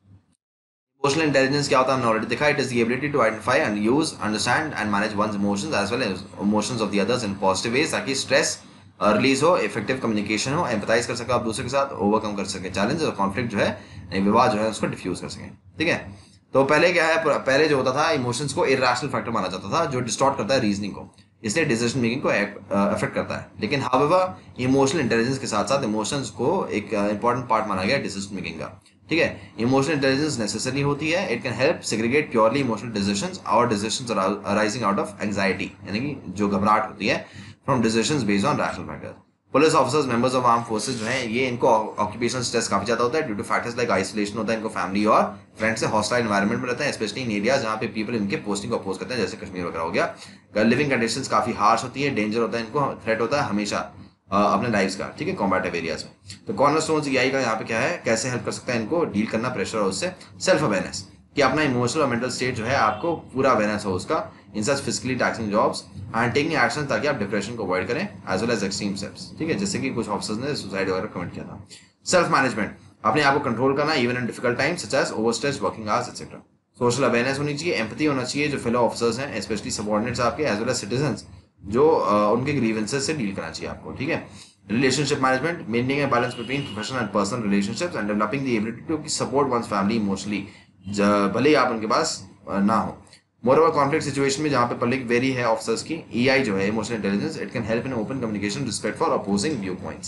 Emotional intelligence क्या होता है हमने already देखा, it is the ability to identify and use, understand and manage one's emotions as well as emotions of the others in positive ways, ताकि stress release हो, effective communication हो, empathise कर सके आप दूसरे के साथ, ओवरकम कर सके चैलेंज और कॉन्फ्लिक्ट जो है, विवाद जो है उसको डिफ्यूज कर सके। ठीक है, तो पहले क्या है, पहले जो होता था इमोशंस को इरेशनल फैक्टर माना जाता था जो डिस्टॉर्ट करता है रीजनिंग को, इसलिए डिसीजन मेकिंग को अफेक्ट करता है। लेकिन हाउएवर इमोशनल इंटेलिजेंस के साथ साथ इमोशंस को एक इंपॉर्टेंट पार्ट माना गया डिसीजन मेकिंग का। ठीक है, इमोशनल इंटेलिजेंस नेसेसरी होती है, it can help segregate purely emotional decisions और decisions arising out of anxiety, यानी कि जो घबराहट होती है, from decisions based on rational factor. Police officers, members of arm forces जो हैं, ये इनको ऑक्यूपेशनल स्ट्रेस काफी ज्यादा होता है due to factors like isolation होता है, इनको फैमिली और फ्रेंड से हॉस्टाइल एनवायरनमेंट में रहते हैं, स्पेशली इन एरिया जहाँ पे पीपल इनके पोस्टिंग को अपोज करते हैं, जैसे कश्मीर वगैरह हो गया। लिविंग कंडीशंस काफी हार्श होती है, डेंजर होता है इनको, थ्रेट होता है हमेशा अपने लाइफ्स का। ठीक है, कॉम्बैटिव एरियाज में। तो कॉर्नरस्टोन्स ईआई का यहाँ पे क्या है, कैसे हेल्प कर सकता है इनको डील करना प्रेशर और उससे, सेल्फ अवेयरनेस कि अपना इमोशनल और मेंटल स्टेट जो है आपको पूरा अवेयरनेस हो उसका, in such physically taxing jobs and taking action, ताकि आप डिप्रेशन को अवॉइड करें as well as extreme steps. ठीक है, जैसे कि कुछ ऑफिसर्स ने सुसाइड वगैरह कमेंट किया था। सेल्फ मैनेजमेंट, अपने आप को कंट्रोल करना even in difficult times such as overstretch, working hours etcetera. Social awareness होनी चाहिए, एम्पैथी होना चाहिए जो फेलो ऑफिसर्स हैं, स्पेशली सबऑर्डिनेट्स आपके एज वेल एज सिटीजंस, जो उनके ग्रीवेंसेस से डील करना चाहिए आपको। ठीक है, relationship management, maintaining a balance between professional and personal relationships and developing the ability to support one's family emotionally, भले ही आप उनके पास ना हो। मोरओवर कॉन्फ्लिक्ट सिचुएशन में जहां पे पब्लिक वेरी है ऑफिसर्स की, ईआई जो है emotional intelligence, it can help in open communication, respect for opposing view points.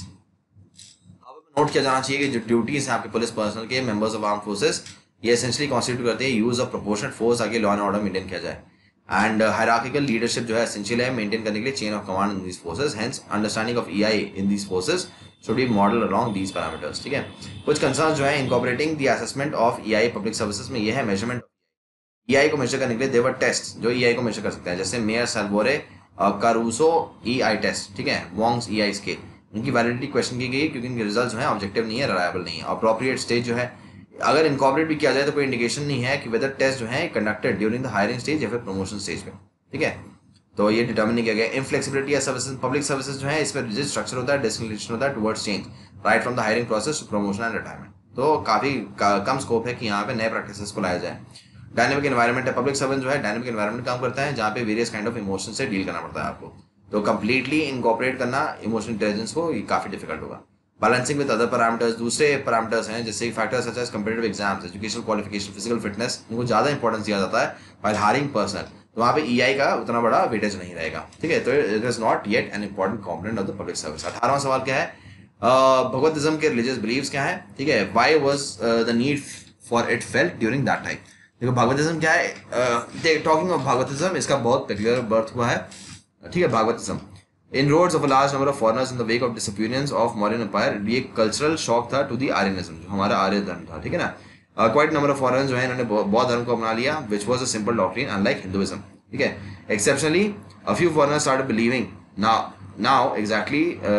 Note किया जाना चाहिए कि जो ड्यूटीज हैं आपके पुलिस पर्सनल के, मेंबर्स ऑफ आर्म फोर्सेस, ये एसेंशियली कॉन्स्टिट्यूट करते हैं यूज ऑफ प्रोपोर्शनल फोर्स, ताकि लॉ एंड ऑर्डर मेंटेन किया जाए। एंड हायरार्किकल लीडरशिप जो है एसेंशियल है मेंटेन करने के लिए chain of command in these forces, hence understanding of EI in these forces should be modeled along these parameters। ठीक है, कुछ कंसर्न्स जो है incorporating the assessment of EI public services में, ये है मेजरमेंट ईआई को मेजर करने के लिए देवर टेस्ट जो ईआई को मेजर कर सकते हैं, जैसे Mayer Salovey Caruso EI test, ठीक है, वोंग्स ईआई स्केल। इनकी वैलिडिटी क्वेश्चन की गई क्योंकि इनके रिजल्ट जो है ऑब्जेक्टिव नहीं है, रिलायबल नहीं है। अप्रोप्रिएट स्टेज जो है, अगर इनकॉर्पोरेट भी किया जाए तो कोई इंडिकेशन नहीं है कि वेदर टेस्ट जो है conducted during the hiring stage या फिर प्रमोशन स्टेज पे। ठीक है, तो ये डिटर्मिन नहीं किया गया। इनफ्लेक्सिबिलिटी या सर्विसेज, पब्लिक सर्विसेज जो है इसमें रिजिड स्ट्रक्चर होता है, डिस्क्रिमिनेशन होता है towards change right from the hiring process to promotion and retirement. तो काफी कम स्कोप है कि यहाँ पे नए प्रैक्टिसेस को लाया जाए। डायनेमिक एनवायरनमेंट है, पब्लिक सर्वेंट जो है डायनेमिक एनवायरनमेंट काम करता है जहाँ पे वेरियस काइंड ऑफ इमोशन से डील करना पड़ता है आपको। तो कंप्लीटली इनकॉर्पोरेट करना इमोशनल इंटेलिजेंस को ये काफी डिफिकल्ट होगा। बैलेंसिंग विद अदर पैरामीटर्स, दूसरे पैरामीटर्स हैं जैसे factors such as competitive exams, educational qualification, physical fitness, इनको ज्यादा इंपॉर्टेंस दिया जाता है व्हाइल हायरिंग पर्सनल, तो वहाँ पे ईआई का उतना बड़ा वेटेज नहीं रहेगा। ठीक है, तो it is not yet an important component of the public service. 18वां सवाल क्या है, भगवतिज्म के रिलीजियस बिलीव्स क्या है। ठीक है, why was the need for it felt during that time. देखो भगवतिज्म क्या है, टॉकिंग ऑफ भगवतिज्म, इसका बहुत पेक्युलर बर्थ हुआ है। ठीक है, Bhagavatism inroads of a large number of foreigners in the wake of disappearance of Mauryan Empire, ये कल्चरल शॉक था टू दी आर्यनिज्म, जो हमारा आर्य धर्म था। ठीक है ना, क्वाइट नंबर ऑफ फॉरेनर्स जो है इन्होंने बौद्ध धर्म को अपना लिया, which was a simple doctrine unlike Hinduism। ठीक है, exceptionally a few foreigners started believing now exactly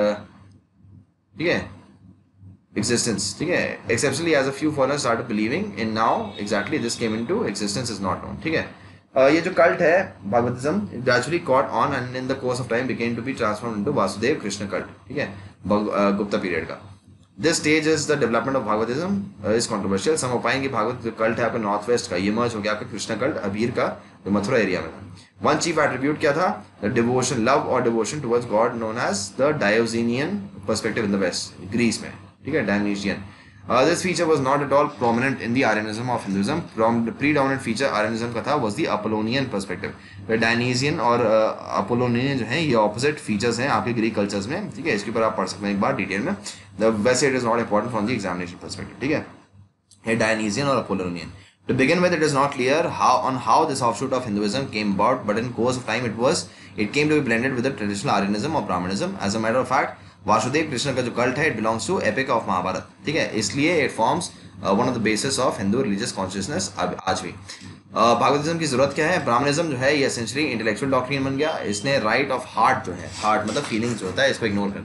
ठीक है existence। ठीक है, exceptionally as a few foreigners started believing in now exactly this came into existence is not known। ठीक है, ये जो कल्ट है Bhagavatism gradually caught on and in the course of time became to be transform into Vasudeva Krishna cult. ठीक है, Gupta period का this stage is the development of Bhagavatism is controversial. Some पाएंगे भागवत जो कल्ट है आपका नॉर्थ वेस्ट का, ये मर्ज हो गया आपका कृष्ण कल्ट अबीर का, जो मथुरा एरिया में था। वन चीफ एट्रीब्यूट क्या था, द डिवोशन, लव और devotion towards God known as the Diogenian perspective in the West, Greece में। ठीक है, डायोनीशियन। This feature was not at all prominent in the Arianism of Hinduism. The predominant feature Arianism का था was the Apollonian perspective. The Dionysian और Apollonian जो है ये opposite features हैं आपके Greek cultures में। ठीक है, इसके ऊपर आप पढ़ सकते हैं एक बार डिटेल में। वैसे it is not important from the examination perspective। ठीक है, ये Dionysian और Apollonian। To begin with, it is not clear how this offshoot of Hinduism came about, but in course of time it came to be blended with the traditional Arianism or Brahmanism. As a matter of fact, Vasudev Krishna का जो cult है it belongs to epic of Mahabharata. ठीक है, इसलिए it forms one of the basis of Hindu religious consciousness आज भी। भागवतिज्म की जरूरत क्या है, ब्राह्मणिज्म जो है ये एसेंशियली इंटेलेक्चुअल डॉक्ट्रिन बन गया। इसने राइट ऑफ हार्ट जो है, हार्ट मतलब फीलिंग्स जो होता है, इसको इग्नोर कर दिया।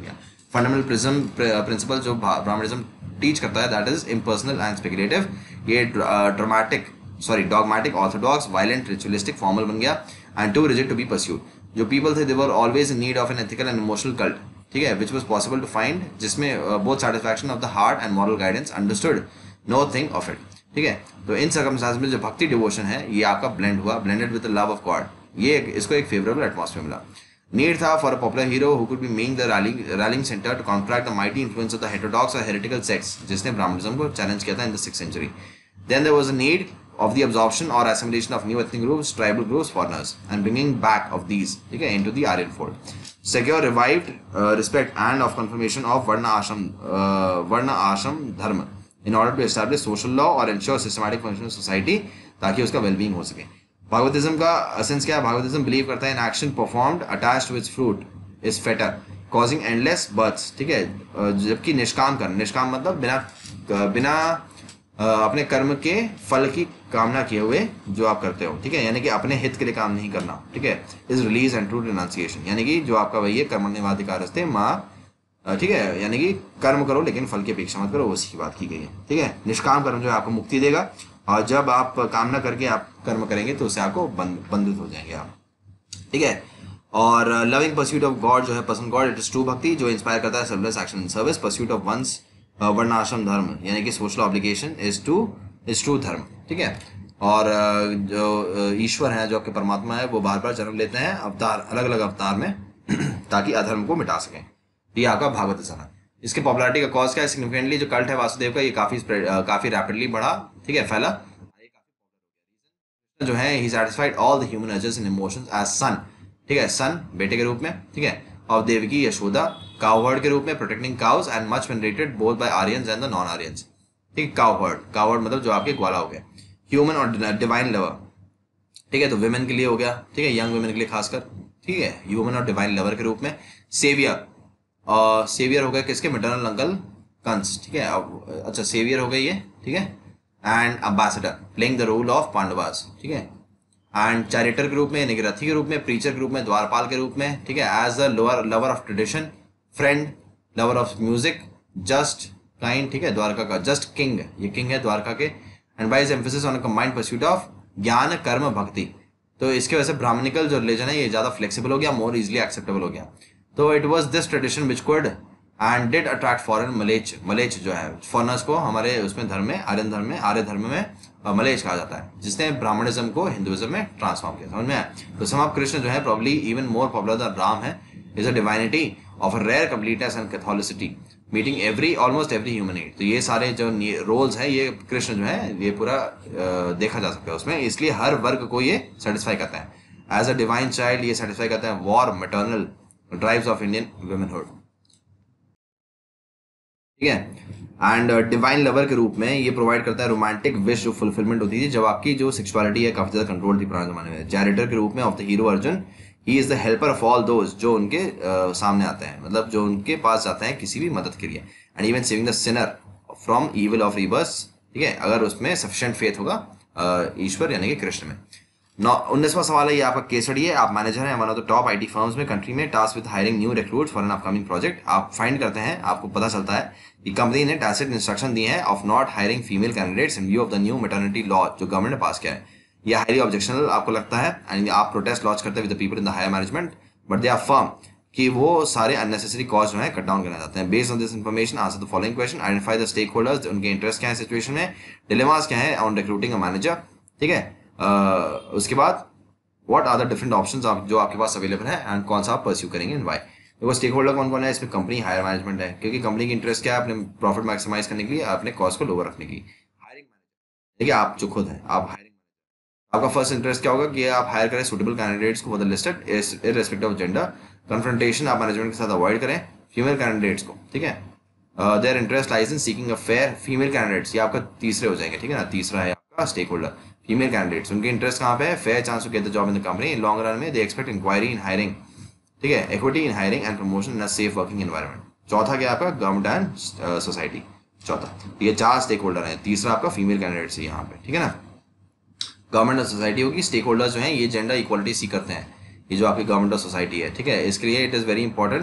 फंडामेंटल प्रिंसिपल जो ब्राह्मणिज्म टीच करता है that is impersonal and speculative. ये dogmatic orthodox violent ritualistic formal बन गया and too rigid to be pursued. जो पीपल थे they were always in need of an ethical and emotional cult, ठीक है, which was possible to find, जिसमें both satisfaction of the heart and moral guidance understood nothing of it, ठीक है। तो इन circumstance में जो भक्ति डिवोशन है ये आपका ब्लेंड हुआ, blended with the love of God, ये इसको एक फेवरेबल एटमॉस्फेयर मिला। नीड था for a popular hero who could be making the rallying centre to contract the mighty influence of the heterodox और हेरेटिकल सेक्ट्स, जिसने Brahmanism को challenge किया था in the 6th century। Then there was a need of the absorption or assimilation of new ethnic groups, tribal groups, foreigners, and bringing back of these, okay, into the Aryan fold. Secure revived respect and of confirmation of Varna ashram dharma in order to establish social law or ensure systematic function of society, ताकि उसका well-being हो सके। भागवतिज्म का essence क्या है? भागवतिज्म believe करता है in action performed attached to its fruit is fetter causing endless births, ठीक है। जबकि निष्काम कर्म, निष्काम मतलब बिना अपने कर्म के फल की कामना किए हुए जो आप करते हो, ठीक है, यानी कि अपने हित के लिए काम नहीं करना, ठीक है, is release and true renunciation, यानी कि जो आपका वही है कर्मण्येवाधिकारस्ते माँ, ठीक है, यानी कि कर्म करो लेकिन फल की अपेक्षा मत करो, उसी की बात की गई है, ठीक है। निष्काम कर्म जो है आपको मुक्ति देगा, और जब आप कामना करके आप कर्म करेंगे तो उससे आपको बंधित हो जाएंगे आप, ठीक है। और लविंग परस्यूट ऑफ गॉड जो है पसंद गॉड, इट इज ट्रू भक्ति जो इंस्पायर करता है selfless action in service, pursuit of one's varnashrama dharma, यानी कि सोशल ऑब्लिगेशन इज ट्रू धर्म, ठीक है। और जो ईश्वर है, जो आपके परमात्मा है, वो बार बार जन्म लेते हैं अवतार, अलग अलग अवतार में ताकि अधर्म को मिटा सकें। ये आपका भागवत है। इसके पॉपुलैरिटी का कॉज क्या है? सिग्निफिकेंटली जो कल्ट है वासुदेव का, ये काफी रैपिडली बढ़ा, ठीक है, फैला, जो है he satisfied all the human urges and emotions as son, ठीक है, सन बेटे के रूप में, ठीक है, ऑफ देवकी यशोदा, काउवर्ड के रूप में, protecting cows and much venerated both by Aryans and the non Aryans, ठीक है। काउवर्ड मतलब जो आपके ग्वाला हो गया। ह्यूमन और डिवाइन लवर, ठीक है, तो विमेन के लिए हो गया, ठीक है, यंग वुमेन के लिए खासकर, ठीक है, ह्यूमन और डिवाइन लवर के रूप में। सेवियर, सेवियर हो गया किसके? मैटरनल अंकल कंस, ठीक है, अच्छा सेवियर हो गई ये, ठीक है। And ambassador playing the role of Pandavas, ठीक है। एंड चैरिटर के रूप में, यानी कि रथी के रूप में, प्रीचर के रूप में, द्वारपाल के रूप में, ठीक है, as a lover of tradition, friend, lover of music, just kind, ठीक है, द्वारका का जस्ट किंग, ये किंग है द्वारका के। And by his emphasis on a combined pursuit of jnana karma भक्ति, तो इसके वजह से ब्राह्मणिकल जो रिलीजन है ये ज्यादा फ्लेक्सिबल हो गया, मोर इजिली एक्सेप्टेबल हो गया। तो it was this tradition which could and did attract foreign mleccha जो है फॉरनर्स को, हमारे उसमें धर्म में, आर्य धर्म में मलेच कहा जाता है, जिसने ब्राह्मणिज्म को हिंदुइज्म में ट्रांसफॉर्म किया, समझ में आया। तो सम ऑफ कृष्ण जो है probably even more popular than Rama है, is a divinity of a rare completeness and catholicity meeting almost every human need. तो ये सारे जो रोल्स हैं ये कृष्ण जो है ये पूरा देखा जा सकता है उसमें, इसलिए हर वर्ग को ये सेटिस्फाई करता है। एज अ डिवाइन चाइल्ड ये सेटिस्फाई करता है war maternal drives of Indian womanhood, ठीक है। एंड डिवाइन लवर के रूप में ये प्रोवाइड करता है रोमांटिक विश जो फुलफिलमेंट होती थी जब आपकी जो सेक्सुअलिटी है काफी ज्यादा कंट्रोल थी पुराने जमाने में। चैरिटर के रूप में of the hero Arjuna, he is the helper of all those जो उनके सामने आते हैं, मतलब जो उनके पास जाते हैं किसी भी मदद के लिए। And even saving the sinner from evil of rebirth, ठीक है, अगर उसमें सफिशिएंट फेथ होगा ईश्वर यानी कि कृष्ण में। 19वां सवाल है ये आपका केस स्टडी है। आप मैनेजर हैं one of the top IT firms में कंट्री में, task with hiring new recruits for an upcoming project. आप फाइंड करते हैं, आपको पता चलता है कि कंपनी ने टैसिट इंस्ट्रक्शन दी है of not hiring female candidates in view of the new maternity law जो गवर्नमेंट ने पास किया है। यह हाईली ऑब्जेक्शनल आपको लगता है एंड आप प्रोटेस्ट लॉन्च करते हैं with the people in the higher management, but they are firm कि वो सारे अननेसेसरी कॉस्ट जो है कट डाउन करना चाहते हैं। Based on this information answer the following question, identify the stake holders, उनके इंटरेस्ट क्या है सिचुएशन में, डिलेमास क्या है ऑन रिक्रूटिंग अ मैनेजर, ठीक है। उसके बाद what are the different options जो आपके पास अवेलेबल है एंड कौन सा आप परस्यू करेंगे एंड व्हाई। देखो स्टेक होल्डर कौन कौन है इसमें? कंपनी, हायर मैनेजमेंट है, क्योंकि कंपनी की इंटरेस्ट क्या है? अपने प्रॉफिट मैक्सिमाइज करने के लिए, अपने कॉस्ट को लोअर रखने की। हायरिंग मैनेजर, देखिए आप जो खुद हैं आप हायरिंग, आपका फर्स्ट इंटरेस्ट क्या होगा कि आप हायर करें सुटेबल कैंडिडेट्स को, मतलब listed irrespective of gender. Confrontation आप मैनेजमेंट के साथ अवॉइड करें फीमेल कैंडिडेट्स को, ठीक है। Their interest lies in seeking a fair female candidates, ये आपका तीसरे हो जाएंगे, ठीक है ना। तीसरा है आपका स्टेक होल्डर फीमेल कैंडिडेट्स, उनके इंटरेस्ट कहाँ पे है? Fair chance to get the job in the company in long run में, they expect inquiry in hiring, ठीक है, equity in hiring and promotion in a safe working environment. चौथा क्या आपका? गवर्नमेंट एंड सोसाइटी, चौथा। ये 4 स्टेक होल्डर है। तीसरा आपका फीमेल कैंडिडेट्स है यहाँ पे, ठीक है ना। गवर्नमेंट और सोसाइटी होगी, स्टेक होल्डर जो हैं ये जेंडर इक्वालिटी सी करते हैं, ये जो आपकी गवर्नमेंट और सोसाइटी है, ठीक है। इसके लिए इट इज़ वेरी इंपॉर्टेंट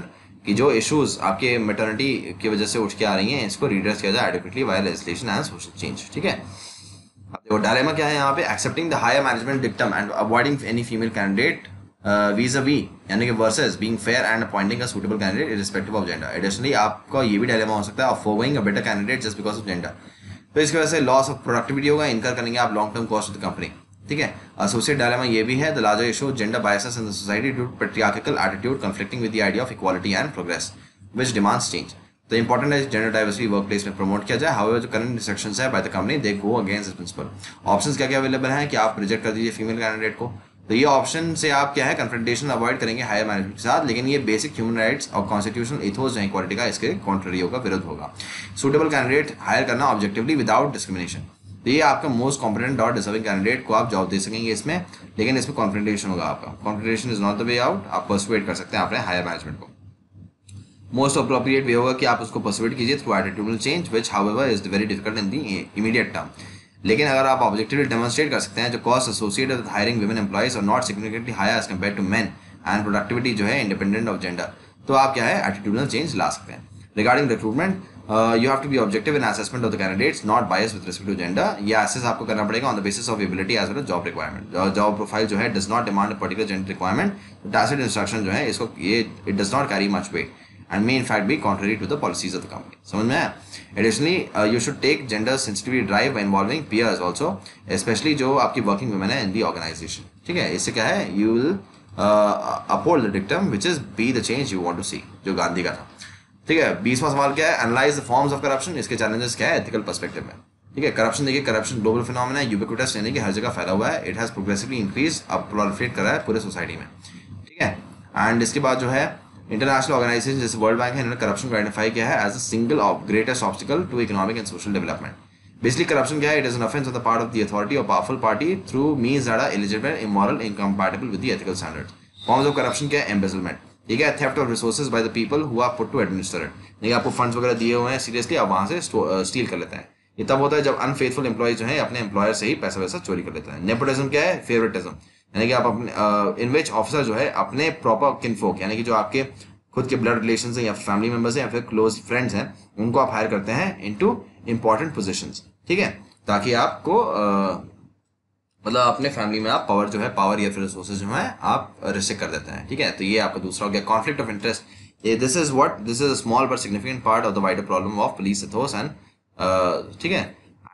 कि जो इश्यूज आपके मैटरनिटी की वजह से उठ के आ रही हैं इसको रिड्रेस किया जाए adequately via legislation and social change. ठीक है, अब देखो डायलेमा क्या है यहाँ पे, accepting the higher management dictum and avoiding any female candidate vis-a-vis यानी कि versus being fair and appointing a suitable candidate irrespective of gender. Additionally आपका ये भी डायलेमा हो सकता है of foregoing a better candidate just because of gender. तो इसकी वजह से लॉस ऑफ प्रोडक्टिविटी होगा, इनकर करेंगे आप long term cost of the company. ठीक है, एसोसिएट डायलेमा ये भी है, the larger issue gender biases in the society due to patriarchal attitude conflicting with the idea of equality and progress which demands change. तो important है gender diversity work place में promote किया जाए। However जो current restrictions है by the company they go against this principle. Options क्या क्या available हैं कि आप रिजेक्ट कर दीजिए फीमेल कैंडिडेट को, तो ये ऑप्शन से आप क्या है कन्फ्रंटेशन अवॉइड करेंगे हायर मैनेजमेंट के साथ, लेकिन ये बेसिक ह्यूमन राइट्स और कॉन्स्टिट्यूशनल इथोस जो इक्वालिटी का इसके कॉन्ट्ररी होगा, विरुद्ध होगा। सूटेबल कैंडिडेट हायर करना ऑब्जेक्टिवली विदाउट डिस्क्रिमिनेशन, तो ये आपका मोस्ट कॉम्पिटेंट और डिजर्विंग कैंडिडेट को आप जॉब दे सकेंगे इसमें, लेकिन इसमें कॉन्फ्रंटेशन होगा आपका। Confrontation is not the way out, आप पर्सुएट कर सकते हैं अपने हायर मैनेजमेंट को। मोस्ट अप्रोप्रिएट वे होगा कि आप उसको पर्सुएट कीजिए through attitudinal change which however is very difficult in the immediate term. लेकिन अगर आप ऑब्जेक्टिवली डेमोन्स्ट्रेट कर सकते हैं जो cost associated with hiring women employees और not significantly higher as compared to men and productivity जो है इंडिपेंडेंट ऑफ जेंडर, तो आप क्या है एटीट्यूडल चेंज ला सकते हैं। Regarding recruitment you have to be objective in assessment of the candidates not bias with respect to gender. ये असेस आपको करना पड़ेगा on the basis of ability as well as job requirement. Job profile जो है does not demand a particular gender requirement, tacit instruction जो है इसको ये it does not carry much weight and may in fact be contrary to the policies of the company. समझ में आया? Additionally, you should take gender sensitivity drive by involving peers also, especially जो आपकी working women है in the organization. ठीक है, इससे क्या है you will uphold the dictum which is be the change you want to see, जो गांधी का था। ठीक है, 20वां सवाल क्या है, analyze the forms of corruption, इसके चैलेंजेस क्या है एथिकल पर्सपेक्टिव में। ठीक है, करप्शन देखिए, करप्शन ग्लोबल फिनोमेना है, यूबिक्विटस यानी कि हर जगह फैला हुआ है, इट हैज प्रोग्रेसिवली इंक्रीज, अब प्रोलिफरेट कर रहा है पूरे सोसाइटी में। ठीक है, एंड इसके बाद जो है इंटरनेशनल ऑर्गेनाइजेशन जैसे वर्ल्ड बैंक है, इन्होंने करप्शन को आइडेंटिफाई किया है as a single of greatest obstacle to economic and social development. Basically corruption क्या है, it is an offense on the part of the authority और powerful party through means that are eligible, immoral, incompatible with the ethical standards. Forms of corruption क्या है, embezzlement, ठीक है, theft of resources by the people who are put to administer it, देखिए आपको funds वगैरह दिए हुए हैं सीरियसली आप वहां से स्टील कर लेते हैं। ये तब होता है जब अनफेथफुल एम्प्लॉयज जो है अपने एम्प्लॉयर से ही पैसा वैसा चोरी कर लेते हैं। नेपोटिज्म क्या है, फेवरेटिज्म, यानी कि आप अपने इन विच ऑफिसर जो है अपने प्रॉपर किनफोक यानी कि जो आपके खुद के ब्लड रिलेशन है या फैमिली मेंबर्स हैं या फिर क्लोज फ्रेंड्स हैं उनको आप हायर करते हैं इनटू इंपॉर्टेंट पोजीशंस। ठीक है, ताकि आपको मतलब अपने फैमिली में आप पावर जो है पावर या फिर रिसोर्सेज जो है आप रिस्ट्रिक्ट कर देते हैं। ठीक है, तो ये आपका दूसरा हो गया conflict of interest. This is a small but significant part of the wider problem of police ethos and ठीक है।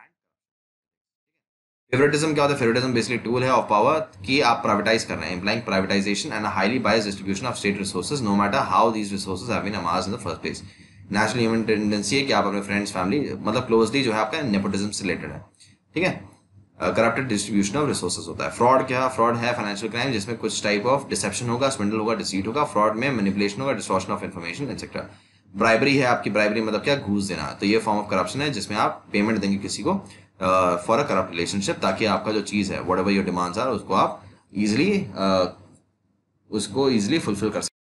फेवरेटिज्म क्या होता है, फेवरेटिज्म बेसिकली टूल है ऑफ पावर कि आप प्राइवेटाइज कर रहे हैं, implying privatization and highly biased distribution of state resources no matter how these resources have been amassed in the first place. Natural human tendency है कि आप अपने फ्रेंड्स फैमिली मतलब क्लोजली जो है आपका नेपोटिज्म से रिलेटेड है। ठीक है, करप्टेड डिस्ट्रीब्यूशन ऑफ रिसोर्सेज होता है। फ्रॉड क्या, फ्रॉड है फाइनेंशियल क्राइम जिसमें कुछ टाइप ऑफ डिसेप्शन होगा, स्विंडल होगा, डिसीट होगा, फ्रॉड में मैनिपुलेशन होगा, distortion of information etcetera. Bribery है आपकी, ब्राइबरी मतलब क्या, घूस देना, तो ये फॉर्म ऑफ करप्शन है जिसमें आप पेमेंट देंगे किसी को फॉर अ करप्ट रिलेशनशिप ताकि आपका जो चीज है व्हाटएवर योर डिमांड्स आर उसको आप इजीली फुलफिल कर सकते।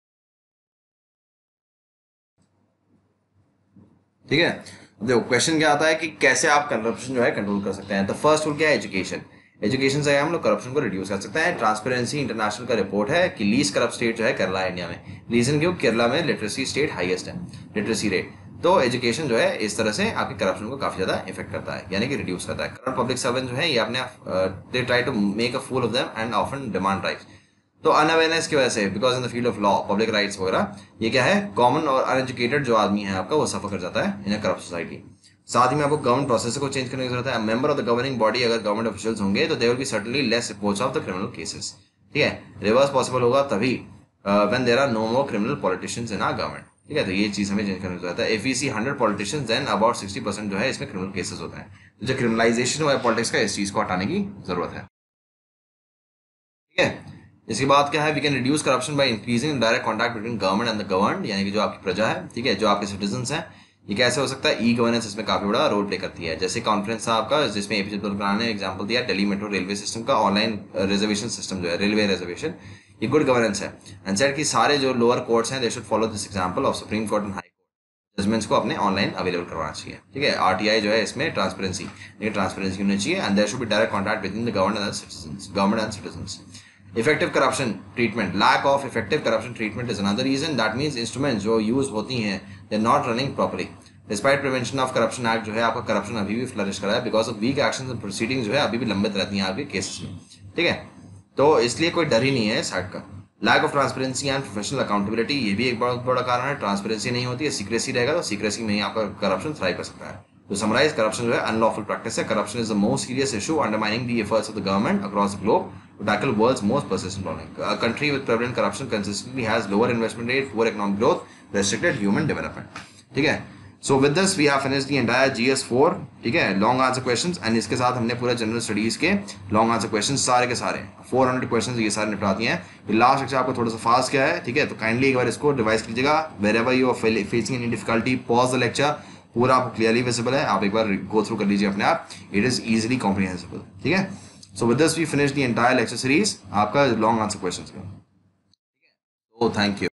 ठीक है, देखो क्वेश्चन क्या आता है कि कैसे आप करप्शन जो है कंट्रोल कर सकते हैं। तो फर्स्ट रूल क्या है, एजुकेशन। एजुकेशन से हम लोग करप्शन को रिड्यूस कर सकते हैं। ट्रांसपेरेंसी इंटरनेशनल का रिपोर्ट है कि लीस्ट करप्ट स्टेट जो है केरला है इंडिया में। रीजन क्यों, केरला में लिटरेसी स्टेट हाईएस्ट है, लिटरेसी रेट। तो एजुकेशन जो है इस तरह से आपके करप्शन को काफी ज्यादा इफेक्ट करता है यानी कि रिड्यूस करता है। करंट पब्लिक सर्वेंट जो है ये अपने they try to make a fool of them and often demand rights. तो अनअवेयरनेस की वजह से because in the field of law public rights वगैरह ये क्या है, कॉमन और अनएजुकेटेड जो आदमी है आपका वो सफर कर जाता है इन अ करप्ट सोसाइटी। साथ ही में आपको गवर्नमेंट प्रोसेस को चेंज करने की जरूरत है। Member of the governing body अगर गवर्नमेंट ऑफिशियल्स होंगे तो they will be certainly less reports of the criminal cases. ठीक है, रिवर्स पॉसिबल होगा तभी when there are no more criminal politicians in our government. ठीक है, तो ये चीज हमें चेंज करने की जरूरत है। If we see 100 politicians then about 60% जो है इसमें क्रिमिनल केसेस होता है। तो जो क्रिमिनलाइजेशन हुआ है पॉलिटिक्स का इस चीज को हटाने की जरूरत है। ठीक है, इसके बाद क्या है, we can reduce corruption by increasing direct contact between government and the governed यानी कि जो आपकी प्रजा है, ठीक है, जो आपके सिटीजंस हैं। ये कैसे हो सकता है, ई गवर्नेंस इसमें काफी बड़ा रोल प्ले करती है। जैसे कॉन्फ्रेंस था आपका जिसमें एपीजे अब्दुल कलाम ने एग्जांपल दिया दिल्ली मेट्रो रेलवे सिस्टम का ऑनलाइन रिजर्वेशन सिस्टम जो है रेलवे रिजर्वेशन, ये गुड गवर्नेंस है। एंड सेड कि सारे जो लोअर कोर्ट्स हैं they should follow this example of supreme court and high court judgments को अपने ऑनलाइन अवेलेबल करवाना चाहिए। ठीक है, आरटीआई जो है इसमें ट्रांसपेरेंसी होनी चाहिए and there should be direct contact between the government and citizens. Effective corruption treatment, lack of effective corruption treatment is another reason. That means instrument जो यूज होती हैं they not running properly. Despite prevention of corruption act जो है आपका corruption अभी भी flourish कर रहा है because of weak action and proceeding जो है अभी भी लंबित रहती हैं आपके केसेस में, ठीक है। तो इसलिए कोई डर ही नहीं है इस एक्ट का। Lack of transparency and professional accountability, ये भी एक बहुत बड़ा कारण है। ट्रांसपेरेंसी नहीं होती है, सीक्रेसी रहेगा तो सीक्रेसी में ही आपका करप्शन थ्राइव कर सकता है। तो समराइज, करप्शन जो है अनलॉफुल प्रैक्टिस है। Corruption is the most serious issue undermining the efforts of the government across the globe to tackle world's most persistent problem. A country with prevalent corruption consistently has lower investment rate, poor economic growth, restricted human development. ठीक है। So with this we have finished the entire GS4, ठीक है, long answer questions, and इसके साथ हमने पूरे general studies के long answer questions सारे के सारे 400 क्वेश्चंस ये सारे निपटा दिए हैं। ये लास्ट लेक्चर आपको थोड़ा सा फास्ट किया है, ठीक है, तो काइंडली एक बार इसको रिवाइज कीजिएगा। Wherever you are facing any difficulty, pause the lecture, पूरा आपको क्लियरली विजिबल है, आप एक बार गो थ्रू कर लीजिए अपने आप, इट इज इजीली कॉम्प्रिहेंसिबल, ठीक है। So with this we finish the entire lecture series आपका लॉन्ग आंसर क्वेश्चंस का। So thank you.